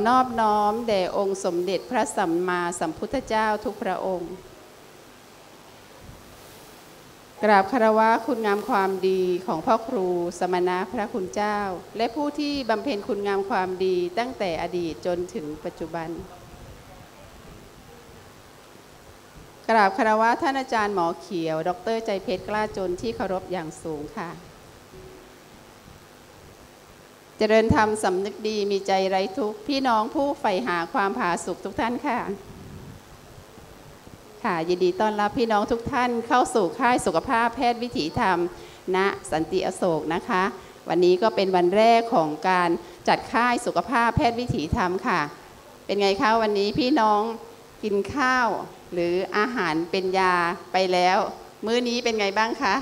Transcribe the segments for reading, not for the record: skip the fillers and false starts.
นอบน้อมแด่องค์สมเด็จพระสัมมาสัมพุทธเจ้าทุกพระองค์กราบคารวะคุณงามความดีของพ่อครูสมณะพระคุณเจ้าและผู้ที่บำเพ็ญคุณงามความดีตั้งแต่อดีตจนถึงปัจจุบันกราบคารวะท่านอาจารย์หมอเขียวดร.ใจเพชรกล้าจนที่เคารพอย่างสูงค่ะเจริญธรรมสำนึกดีมีใจไร้ทุกข์พี่น้องผู้ใฝ่หาความผาสุกทุกท่านค่ะค่ะยินดีต้อนรับพี่น้องทุกท่านเข้าสู่ค่ายสุขภาพแพทย์วิถีธรรมณสันติอโศกนะคะวันนี้ก็เป็นวันแรกของการจัดค่ายสุขภาพแพทย์วิถีธรรมค่ะเป็นไงคะวันนี้พี่น้องกินข้าวหรืออาหารเป็นยาไปแล้วมื้อนี้เป็นไงบ้างคะ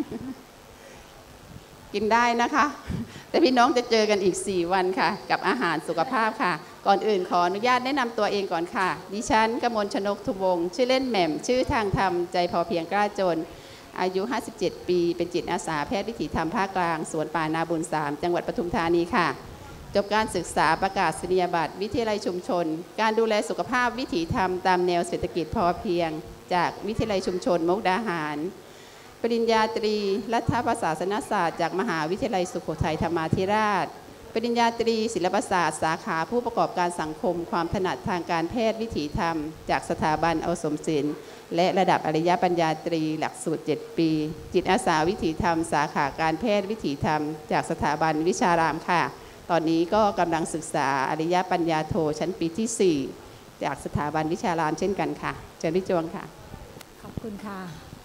กินได้นะคะแต่พี่น้องจะเจอกันอีก4วันค่ะกับอาหารสุขภาพค่ะก่อนอื่นขออนุญาตแนะนำตัวเองก่อนค่ะดิฉันกมลชนกทุวงศ์ชื่อเล่นแหม่มชื่อทางธรรมใจพอเพียงกล้าจนอายุ57ปีเป็นจิตอาสาแพทย์วิถีธรรมภาคกลางสวนป่านาบุญ3จังหวัดปทุมธานีค่ะจบการศึกษาประกาศนียบัตรวิทยาลัยชุมชนการดูแลสุขภาพวิถีธรรมตามแนวเศรษฐกิจพอเพียงจากวิทยาลัยชุมชนมุกดาหารปริญญาตรีรัฐประศาสนศาสตร์จากมหาวิทยาลัยสุโขทัยธรรมาธิราชปริญญาตรีศิลปศาสตร์สาขาผู้ประกอบการสังคมความถนัดทางการแพทย์วิถีธรรมจากสถาบันอสมศิลป์และระดับอริยปัญญาตรีหลักสูตร7ปีจิตอาสาวิถีธรรมสาขาการแพทย์วิถีธรรมจากสถาบันวิชารามค่ะตอนนี้ก็กำลังศึกษาอริยปัญญาโทชั้นปีที่4จากสถาบันวิชารามเช่นกันค่ะเชิญพี่จวงค่ะขอบคุณค่ะ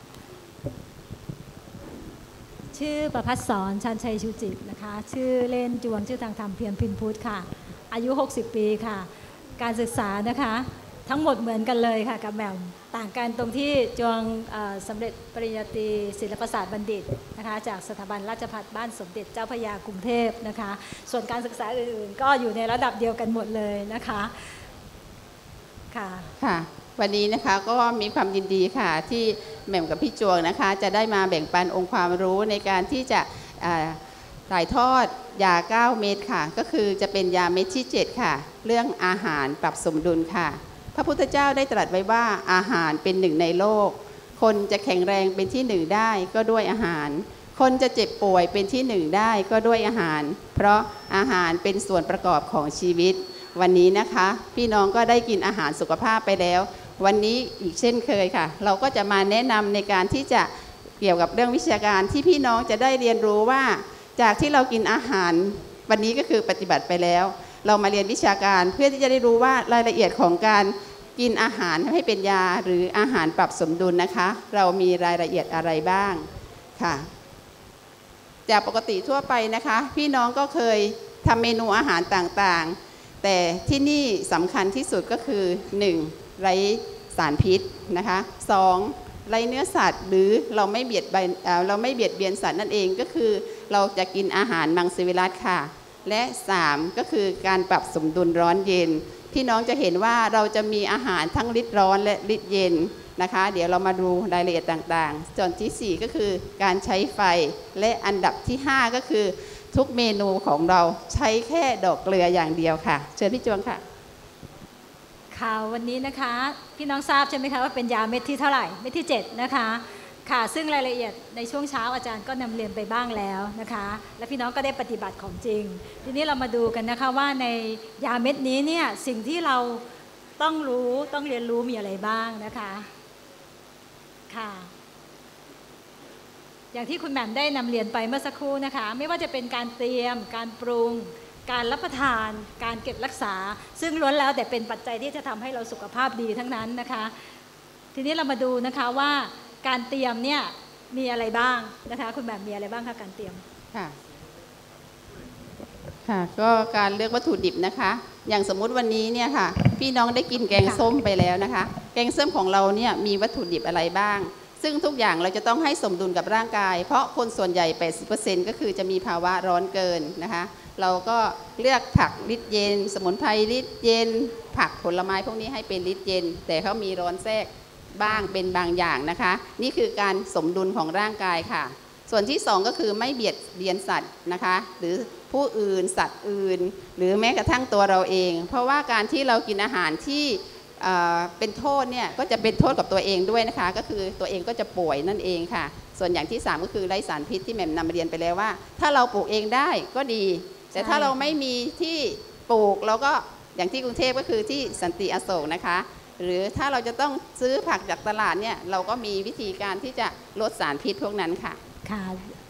ชื่อประภัสสรชันชัยชูจิตนะคะชื่อเล่นจวงชื่อทางธรรมเพียรพินพุทธค่ะอายุ60ปีค่ะการศึกษานะคะทั้งหมดเหมือนกันเลยค่ะกับแหม่มต่างกันตรงที่จวงสำเร็จปริญญาตรีศิลปศาสตร์บัณฑิตนะคะจากสถาบันราชภัฏบ้านสมเด็จเจ้าพระยากรุงเทพนะคะส่วนการศึกษาอื่นๆก็อยู่ในระดับเดียวกันหมดเลยนะคะค่ะค่ะวันนี้นะคะก็มีความยินดีค่ะที่แหม่มกับพี่จวงนะคะจะได้มาแบ่งปันองค์ความรู้ในการที่จะถ่ายทอดยา9เม็ดค่ะก็คือจะเป็นยาเม็ดที่7ค่ะเรื่องอาหารปรับสมดุลค่ะพระพุทธเจ้าได้ตรัสไว้ว่าอาหารเป็นหนึ่งในโลกคนจะแข็งแรงเป็นที่1ได้ก็ด้วยอาหารคนจะเจ็บป่วยเป็นที่1ได้ก็ด้วยอาหารเพราะอาหารเป็นส่วนประกอบของชีวิตวันนี้นะคะพี่น้องก็ได้กินอาหารสุขภาพไปแล้ววันนี้อีกเช่นเคยค่ะเราก็จะมาแนะนำในการที่จะเกี่ยวกับเรื่องวิชาการที่พี่น้องจะได้เรียนรู้ว่าจากที่เรากินอาหารวันนี้ก็คือปฏิบัติไปแล้วเรามาเรียนวิชาการเพื่อที่จะได้รู้ว่ารายละเอียดของการกินอาหารให้เป็นยาหรืออาหารปรับสมดุลนะคะเรามีรายละเอียดอะไรบ้างค่ะจากปกติทั่วไปนะคะพี่น้องก็เคยทำเมนูอาหารต่างๆแต่ที่นี่สำคัญที่สุดก็คือ1ไร้สารพิษนะคะ2ไร้เนื้อสัตว์หรือเราไม่เบียดเบียนสัตว์นั่นเองก็คือเราจะกินอาหารมังสวิรัติค่ะและ3ก็คือการปรับสมดุลร้อนเย็นพี่น้องจะเห็นว่าเราจะมีอาหารทั้งฤทธิ์ร้อนและฤทธิ์เย็นนะคะเดี๋ยวเรามาดูรายละเอียดต่างๆส่วนที่4ก็คือการใช้ไฟและอันดับที่5ก็คือทุกเมนูของเราใช้แค่ดอกเกลืออย่างเดียวค่ะเชิญพี่จวงค่ะค่ะวันนี้นะคะพี่น้องทราบใช่ไหมคะว่าเป็นยาเม็ดที่เท่าไหร่เม็ดที่7นะคะค่ะซึ่งรายละเอียดในช่วงเช้าอาจารย์ก็นำเรียนไปบ้างแล้วนะคะและพี่น้องก็ได้ปฏิบัติของจริงทีนี้เรามาดูกันนะคะว่าในยาเม็ดนี้เนี่ยสิ่งที่เราต้องรู้ต้องเรียนรู้มีอะไรบ้างนะคะค่ะอย่างที่คุณแหม่มได้นำเรียนไปเมื่อสักครู่นะคะไม่ว่าจะเป็นการเตรียมการปรุงการรับประทานการเก็บรักษาซึ่งล้วนแล้วแต่เป็นปัจจัยที่จะทำให้เราสุขภาพดีทั้งนั้นนะคะทีนี้เรามาดูนะคะว่าการเตรียมเนี่ยมีอะไรบ้างนะคะคุณแบบมีอะไรบ้างคะการเตรียมค่ะค่ะก็การเลือกวัตถุดิบนะคะอย่างสมมุติวันนี้เนี่ยค่ะพี่น้องได้กินแกงส้มไปแล้วนะคะแกงส้มของเราเนี่ยมีวัตถุดิบอะไรบ้างซึ่งทุกอย่างเราจะต้องให้สมดุลกับร่างกายเพราะคนส่วนใหญ่ 80% ก็คือจะมีภาวะร้อนเกินนะคะเราก็เลือกผักฤทธิ์เย็นสมุนไพรฤทธิ์เย็นผักผลไม้พวกนี้ให้เป็นฤทธิ์เย็นแต่เขามีร้อนแทรกบ้างเป็นบางอย่างนะคะนี่คือการสมดุลของร่างกายค่ะส่วนที่2ก็คือไม่เบียดเบียนสัตว์นะคะหรือผู้อื่นสัตว์อื่นหรือแม้กระทั่งตัวเราเอง เพราะว่าการที่เรากินอาหารที่เป็นโทษเนี่ยก็จะเป็นโทษกับตัวเองด้วยนะคะก็คือตัวเองก็จะป่วยนั่นเองค่ะส่วนอย่างที่3ก็คือไร้สารพิษที่แหม่มนำมาเรียนไปแล้วว่าถ้าเราปลูกเองได้ก็ดีแต่ถ้าเราไม่มีที่ปลูกเราก็อย่างที่กรุงเทพก็คือที่สันติอโศกนะคะหรือถ้าเราจะต้องซื้อผักจากตลาดเนี่ยเราก็มีวิธีการที่จะลดสารพิษพวกนั้นค่ะค่ะ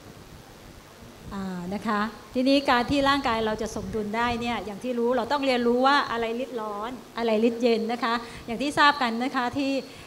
นะคะทีนี้การที่ร่างกายเราจะสมดุลได้เนี่ยอย่างที่รู้เราต้องเรียนรู้ว่าอะไรฤทธิ์ร้อนอะไรฤทธิ์เย็นนะคะอย่างที่ทราบกันนะคะที่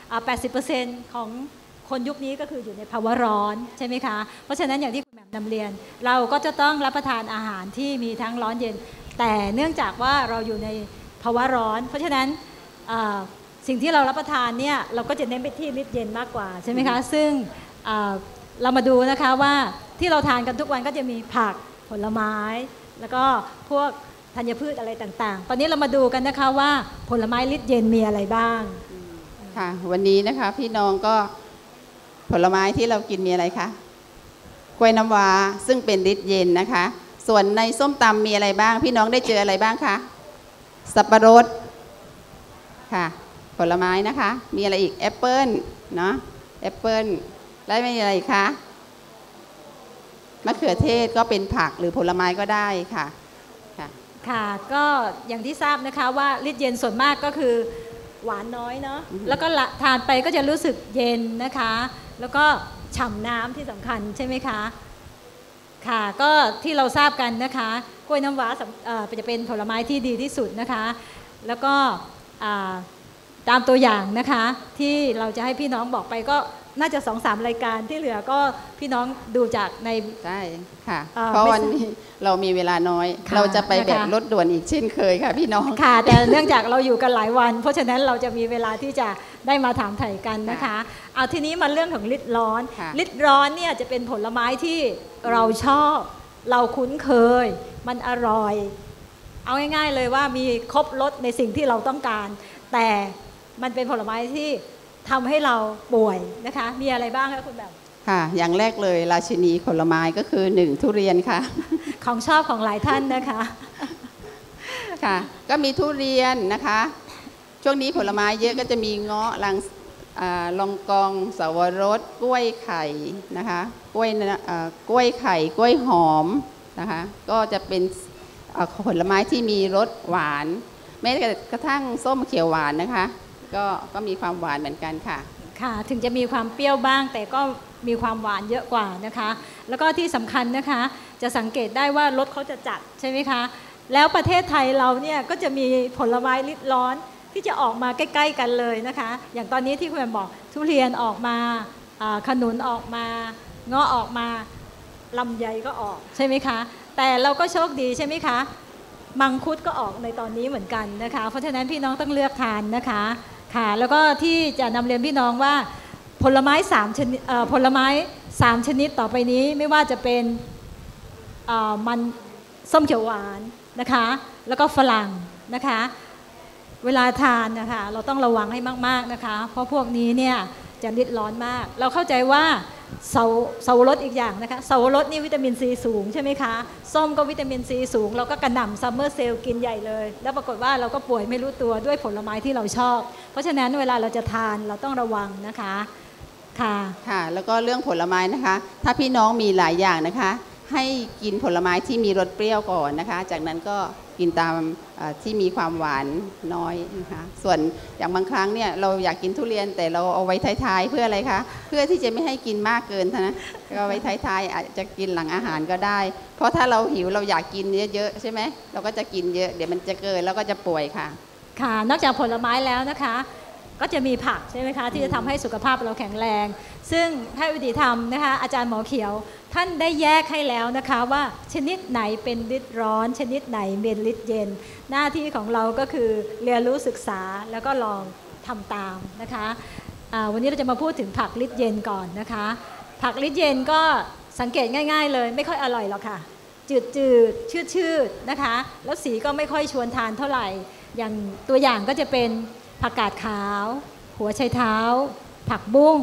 80% ของคนยุคนี้ก็คืออยู่ในภาวะร้อนใช่ไหมคะเพราะฉะนั้นอย่างที่คุณแหม่มนำเรียนเราก็จะต้องรับประทานอาหารที่มีทั้งร้อนเย็นแต่เนื่องจากว่าเราอยู่ในภาวะร้อนเพราะฉะนั้นสิ่งที่เรารับประทานเนี่ยเราก็จะเน้นไปที่ฤทธิ์เย็นมากกว่าใช่ไหมคะซึ่งเรามาดูนะคะว่าที่เราทานกันทุกวันก็จะมีผักผลไม้แล้วก็พวกธัญพืชอะไรต่างๆตอนนี้เรามาดูกันนะคะว่าผลไม้ฤทธิ์เย็นมีอะไรบ้างค่ะวันนี้นะคะพี่น้องก็ผลไม้ที่เรากินมีอะไรคะกล้วยน้ำว้าซึ่งเป็นฤทธิ์เย็นนะคะส่วนในส้มตำมีอะไรบ้างพี่น้องได้เจออะไรบ้างคะสับปะรดค่ะผลไม้นะคะมีอะไรอีกแอปเปิ้ลเนาะแอปเปิ้ลแล้วมีอะไรคะมะเขือเทศก็เป็นผักหรือผลไม้ก็ได้ค่ะค่ะก็อย่างที่ทราบนะคะว่าฤทธิ์เย็นส่วนมากก็คือหวานน้อยเนาะแล้วก็ทานไปก็จะรู้สึกเย็นนะคะแล้วก็ฉ่ำน้ำที่สำคัญใช่ไหมคะค่ะก็ที่เราทราบกันนะคะกล้วยน้ำว้าจะเป็นผลไม้ที่ดีที่สุดนะคะแล้วก็ตามตัวอย่างนะคะที่เราจะให้พี่น้องบอกไปก็น่าจะ 2-3 รายการที่เหลือก็พี่น้องดูจากในใช่ค่ะเพราะวันนี้เรามีเวลาน้อยเราจะไปแบบรถด่วนอีกเช่นเคยค่ะพี่น้องค่ะแต่เนื่องจากเราอยู่กันหลายวันเพราะฉะนั้นเราจะมีเวลาที่จะได้มาถามไถ่กันนะคะเอาทีนี้มาเรื่องของฤทธิ์ร้อนฤทธิ์ร้อนเนี่ยจะเป็นผลไม้ที่เราชอบเราคุ้นเคยมันอร่อยเอาง่ายๆเลยว่ามีครบรสในสิ่งที่เราต้องการแต่มันเป็นผลไม้ที่ทำให้เราป่วยนะคะมีอะไรบ้างคะคุณแบบค่ะอย่างแรกเลยราชินีผลไม้ก็คือ1ทุเรียนค่ะของชอบของหลายท่านนะคะค่ะก็มีทุเรียนนะคะช่วงนี้ผลไม้เยอะก็จะมีเงาะลองกองสวรสกล้วยไข่นะคะกล้วยไข่กล้วยหอมนะคะก็จะเป็นผลไม้ที่มีรสหวานแม้กระทั่งส้มเขียวหวานนะคะก็มีความหวานเหมือนกันค่ะค่ะถึงจะมีความเปรี้ยวบ้างแต่ก็มีความหวานเยอะกว่านะคะแล้วก็ที่สำคัญนะคะจะสังเกตได้ว่ารสเขาจะจัดใช่ไหมคะแล้วประเทศไทยเราเนี่ยก็จะมีผลไม้ฤทธิ์ร้อนที่จะออกมาใกล้ๆกันเลยนะคะอย่างตอนนี้ที่คุณแม่บอกทุเรียนออกมาขนุนออกมาเงาะออกมาลำไยก็ออกใช่ไหมคะแต่เราก็โชคดีใช่ไหมคะมังคุดก็ออกในตอนนี้เหมือนกันนะคะเพราะฉะนั้นพี่น้องต้องเลือกทานนะคะค่ะแล้วก็ที่จะนำเรียนพี่น้องว่าผลไม้3 ชนิดผลไม้3 ชนิดต่อไปนี้ไม่ว่าจะเป็นมันส้มเขียวหวานนะคะแล้วก็ฝรั่งนะคะเวลาทานนะคะเราต้องระวังให้มากๆนะคะเพราะพวกนี้เนี่ยจะฤทธิ์ร้อนมากเราเข้าใจว่าเสาวรสอีกอย่างนะคะเสาวรสนี่วิตามินซีสูงใช่ไหมคะส้มก็วิตามินซีสูงเราก็กระหน่ำซัมเมอร์เซลกินใหญ่เลยแล้วปรากฏว่าเราก็ป่วยไม่รู้ตัวด้วยผลไม้ที่เราชอบเพราะฉะนั้นเวลาเราจะทานเราต้องระวังนะคะค่ะแล้วก็เรื่องผลไม้นะคะถ้าพี่น้องมีหลายอย่างนะคะให้กินผลไม้ที่มีรสเปรี้ยวก่อนนะคะจากนั้นก็กินตามที่มีความหวานน้อยนะคะส่วนอย่างบางครั้งเนี่ยเราอยากกินทุเรียนแต่เราเอาไว้ท้ายๆเพื่ออะไรคะเพื่อที่จะไม่ให้กินมากเกินนะก็ไว้ท้ายๆอาจจะกินหลังอาหารก็ได้เพราะถ้าเราหิวเราอยากกินเยอะๆใช่ไหมเราก็จะกินเยอะเดี๋ยวมันจะเกินแล้วก็จะป่วยค่ะค่ะนอกจากผลไม้แล้วนะคะก็จะมีผักใช่ไหมคะที่จะทำให้สุขภาพเราแข็งแรงซึ่งแพทย์วิถีธรรมนะคะอาจารย์หมอเขียวท่านได้แยกให้แล้วนะคะว่าชนิดไหนเป็นฤทธิ์ร้อนชนิดไหนเป็นฤทธิ์เย็นหน้าที่ของเราก็คือเรียนรู้ศึกษาแล้วก็ลองทำตามนะคะวันนี้เราจะมาพูดถึงผักฤทธิ์เย็นก่อนนะคะผักฤทธิ์เย็นก็สังเกตง่ายๆเลยไม่ค่อยอร่อยหรอกค่ะจืดๆชืดๆนะคะแล้วสีก็ไม่ค่อยชวนทานเท่าไหร่อย่างตัวอย่างก็จะเป็นผักกาดขาวหัวไชเท้าผักบุ้ง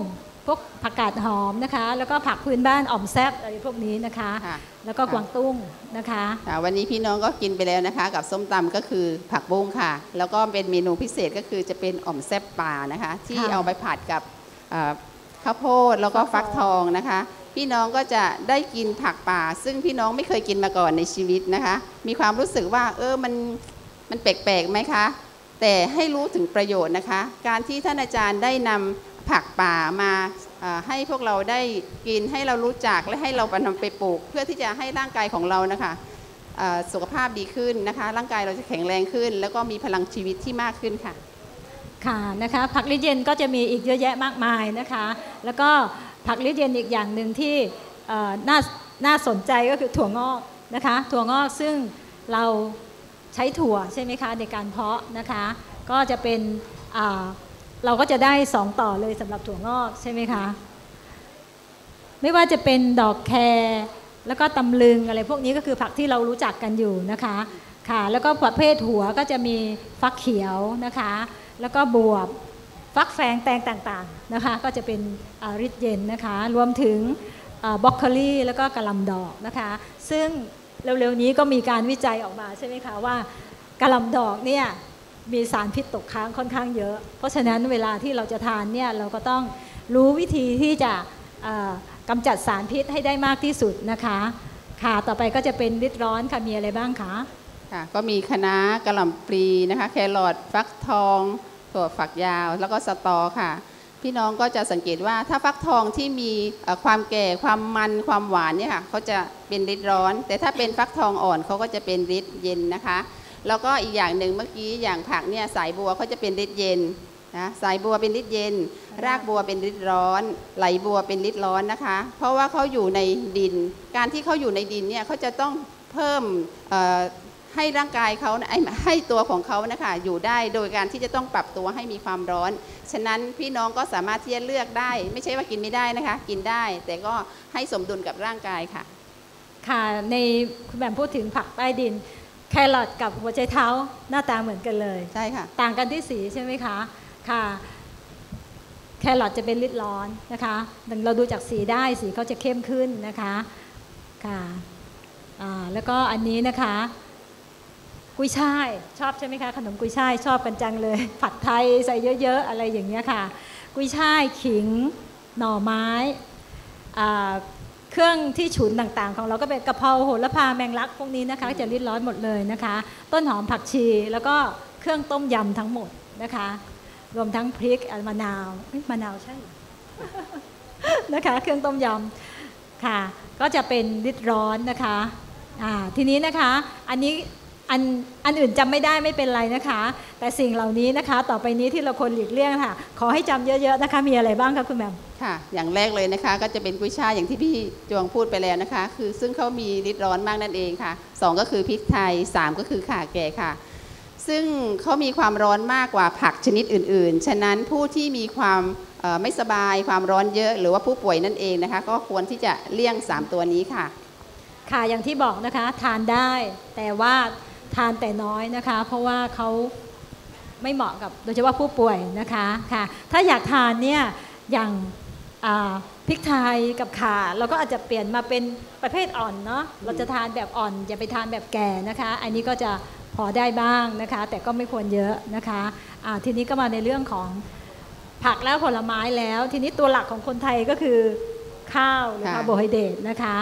พวกผักกาดหอมนะคะแล้วก็ผักพื้นบ้านอ่อมแซบอะไรพวกนี้นะคะแล้วก็กวางตุ้งนะคะวันนี้พี่น้องก็กินไปแล้วนะคะกับส้มตำก็คือผักบุ้งค่ะแล้วก็เป็นเมนูพิเศษก็คือจะเป็นอ่อมแซบปลานะคะที่เอาไปผัดกับข้าวโพดแล้วก็ฟักทองนะคะพี่น้องก็จะได้กินผักป่าซึ่งพี่น้องไม่เคยกินมาก่อนในชีวิตนะคะมีความรู้สึกว่ามันแปลกๆไหมคะแต่ให้รู้ถึงประโยชน์นะคะการที่ท่านอาจารย์ได้นำผักป่ามาให้พวกเราได้กินให้เรารู้จักและให้เรานำไปปลูกเพื่อที่จะให้ร่างกายของเรานะคะสุขภาพดีขึ้นนะคะร่างกายเราจะแข็งแรงขึ้นแล้วก็มีพลังชีวิตที่มากขึ้นค่ะค่ะนะคะผักลิเยนก็จะมีอีกเยอะแยะมากมายนะคะแล้วก็ผักลิเยนอีกอย่างหนึ่งที่น่าสนใจก็คือถั่วงอกนะคะถั่วงอกซึ่งเราใช้ถั่วใช่ไหมคะในการเพาะนะคะก็จะเป็นเราก็จะได้2ต่อเลยสำหรับถั่วงอกใช่ไหมคะไม่ว่าจะเป็นดอกแครแล้วก็ตำลึงอะไรพวกนี้ก็คือผักที่เรารู้จักกันอยู่นะคะค่ะแล้วก็ประเภทหัวก็จะมีฟักเขียวนะคะแล้วก็บวบฟักแฟงแตงต่างๆนะคะก็จะเป็นฤทธิ์เย็นนะคะรวมถึงบรอกโคลีแล้วก็กะหล่ำดอกนะคะซึ่งเร็วๆนี้ก็มีการวิจัยออกมาใช่ไหมคะว่ากะหล่ำดอกเนี่ยมีสารพิษตกค้างค่อนข้างเยอะเพราะฉะนั้นเวลาที่เราจะทานเนี่ยเราก็ต้องรู้วิธีที่จะกำจัดสารพิษให้ได้มากที่สุดนะคะค่ะต่อไปก็จะเป็นฤทธิ์ร้อนค่ะมีอะไรบ้างคะค่ะก็มีคะน้ากะหล่ำปลีนะคะแครอทฟักทองถั่วฝักยาวแล้วก็สตอค่ะพี่น้องก็จะสังเกตว่าถ้าฟักทองที่มีความแก่ความมันความหวานเนี่ยค่ะเขาจะเป็นฤทธิ์ร้อนแต่ถ้าเป็นฟักทองอ่อนเขาก็จะเป็นฤทธิ์เย็นนะคะแล้วก็อีกอย่างหนึ่งเมื่อกี้อย่างผักเนี่ยสายบัวเขาจะเป็นฤทธิ์เย็นนะสายบัวเป็นฤทธิ์เย็นรากบัวเป็นฤทธิ์ร้อนไหลบัวเป็นฤทธิ์ร้อนนะคะเพราะว่าเขาอยู่ในดินการที่เขาอยู่ในดินเนี่ยเขาจะต้องเพิ่มให้ร่างกายเขาให้ตัวของเขานะคะอยู่ได้โดยการที่จะต้องปรับตัวให้มีความร้อนฉะนั้นพี่น้องก็สามารถที่จะเลือกได้ไม่ใช่ว่ากินไม่ได้นะคะกินได้แต่ก็ให้สมดุลกับร่างกายค่ะค่ะในคุณแหม่มพูดถึงผักใต้ดินแครอทกับหัวไชเท้าหน้าตาเหมือนกันเลยใช่ค่ะต่างกันที่สีใช่ไหมคะค่ะแครอทจะเป็นฤทธิ์ร้อนนะคะเราดูจากสีได้สีเขาจะเข้มขึ้นนะคะค่ะแล้วก็อันนี้นะคะกุยช่ายชอบใช่ไหมคะขนมกุยช่ายชอบกันจังเลยผัดไทยใส่เยอะๆอะไรอย่างเงี้ยค่ะกุยช่ายขิงหน่อไม้เครื่องที่ฉุนต่างๆของเราก็เป็นกะเพราโหระพาแมงลักพวกนี้นะคะจะริดร้อนหมดเลยนะคะต้นหอมผักชีแล้วก็เครื่องต้มยำทั้งหมดนะคะรวมทั้งพริกมะนาวใช่ นะคะเครื่องต้มยำค่ะก็จะเป็นริดร้อนนะคะทีนี้นะคะอันนี้อันอื่นจำไม่ได้ไม่เป็นไรนะคะแต่สิ่งเหล่านี้นะคะต่อไปนี้ที่เราควรหลีกเลี่ยงค่ะขอให้จำเยอะๆนะคะมีอะไรบ้างคะคุณแม่ค่ะอย่างแรกเลยนะคะก็จะเป็นกุ้ยช่ายอย่างที่พี่จวงพูดไปแล้วนะคะคือซึ่งเขามีฤทธิ์ร้อนมากนั่นเองค่ะ2ก็คือพริกไทย3ก็คือข่าแก่ค่ะซึ่งเขามีความร้อนมากกว่าผักชนิดอื่นๆฉะนั้นผู้ที่มีความไม่สบายความร้อนเยอะหรือว่าผู้ป่วยนั่นเองนะคะก็ควรที่จะเลี่ยง3ตัวนี้ค่ะค่ะอย่างที่บอกนะคะทานได้แต่ว่าทานแต่น้อยนะคะเพราะว่าเขาไม่เหมาะกับโดยเฉพาะผู้ป่วยนะคะค่ะถ้าอยากทานเนี่ยอย่างพริกไทยกับข่าเราก็อาจจะเปลี่ยนมาเป็นประเภทอ่อนเนาะเราจะทานแบบอ่อนอย่าไปทานแบบแก่นะคะอันนี้ก็จะพอได้บ้างนะคะแต่ก็ไม่ควรเยอะนะคะทีนี้ก็มาในเรื่องของผักและผลไม้แล้วทีนี้ตัวหลักของคนไทยก็คือข้าวหรือคาร์โบไฮเดรตนะคะ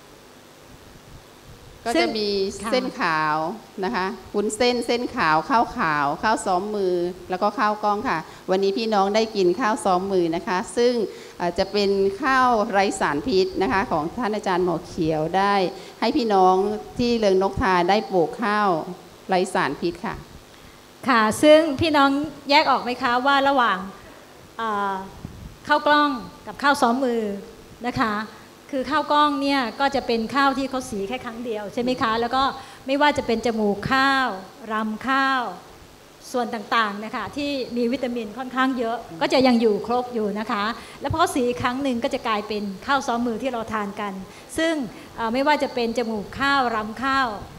ก็จะมีเส้นขาวนะคะวุ้นเส้นขาวข้าวขาวข้าวซ้อมมือแล้วก็ข้าวกล้องค่ะวันนี้พี่น้องได้กินข้าวซ้อมมือนะคะซึ่งจะเป็นข้าวไร้สารพิษนะคะของท่านอาจารย์หมอเขียวได้ให้พี่น้องที่เรืองนกทาได้ปลูกข้าวไร้สารพิษค่ะค่ะซึ่งพี่น้องแยกออกไหมคะว่าระหว่างข้าวกล้องกับข้าวซ้อมมือนะคะคือข้าวกล้องเนี่ยก็จะเป็นข้าวที่เขาสีแค่ครั้งเดียวใช่ไหมคะแล้วก็ไม่ว่าจะเป็นจมูกข้าวรำข้าวส่วนต่างๆนะคะที่มีวิตามินค่อนข้างเยอะก็จะยังอยู่ครบอยู่นะคะแล้วพอสีครั้งหนึ่งก็จะกลายเป็นข้าวซ้อมมือที่เราทานกันซึ่งไม่ว่าจะเป็นจมูกข้าวรำข้าว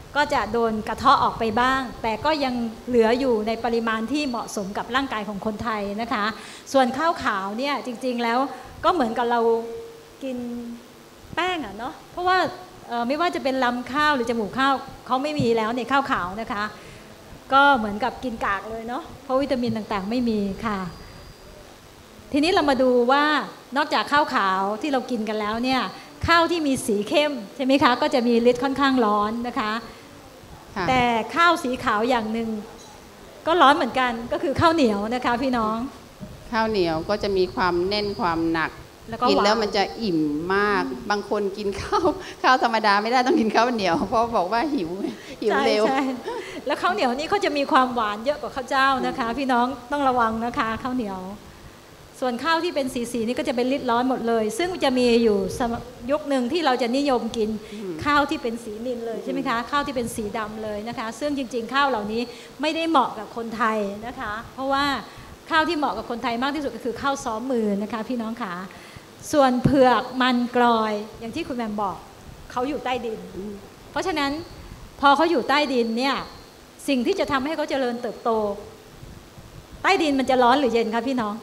ก็จะโดนกระเทาะออกไปบ้าง แต่ก็ยังเหลืออยู่ในปริมาณที่เหมาะสมกับร่างกายของคนไทยนะคะส่วนข้าวขาวเนี่ยจริงๆแล้วก็เหมือนกับเรากินแป้งอะเนาะเพราะว่าไม่ว่าจะเป็นลำข้าวหรือจมูกข้าวเขาไม่มีแล้วในข้าวขาวนะคะก็เหมือนกับกินกากเลยเนาะเพราะวิตามินต่างๆไม่มีค่ะทีนี้เรามาดูว่านอกจากข้าวขาวที่เรากินกันแล้วเนี่ยข้าวที่มีสีเข้มใช่ไหมคะก็จะมีฤทธิ์ค่อนข้างร้อนนะคะแต่ข้าวสีขาวอย่างหนึ่งก็ร้อนเหมือนกันก็คือข้าวเหนียวนะคะพี่น้องข้าวเหนียวก็จะมีความแน่นความหนักกินแล้วมันจะอิ่มมากบางคนกินข้าวธรรมดาไม่ได้ต้องกินข้าวเหนียวเพราะบอกว่าหิวเร็วแล้วข้าวเหนียวนี่เขาจะมีความหวานเยอะกว่าข้าวเจ้านะคะพี่น้องต้องระวังนะคะข้าวเหนียวส่วนข้าวที่เป็นสีนี่ก็จะเป็นฤทธิ์ร้อนหมดเลยซึ่งจะมีอยู่ยุคหนึ่งที่เราจะนิยมกินข้าวที่เป็นสีนิลเลยใช่ไหมคะข้าวที่เป็นสีดำเลยนะคะซึ่งจริงๆข้าวเหล่านี้ไม่ได้เหมาะกับคนไทยนะคะเพราะว่าข้าวที่เหมาะกับคนไทยมากที่สุดก็คือข้าวซ้อมมือนะคะพี่น้องค่ะส่วนเผือกมันกลอยอย่างที่คุณแมมบอกเขาอยู่ใต้ดินเพราะฉะนั้นพอเขาอยู่ใต้ดินเนี่ยสิ่งที่จะทำให้เขาเจริญเติบโตใต้ดินมันจะร้อนหรือเย็นคะพี่น้อง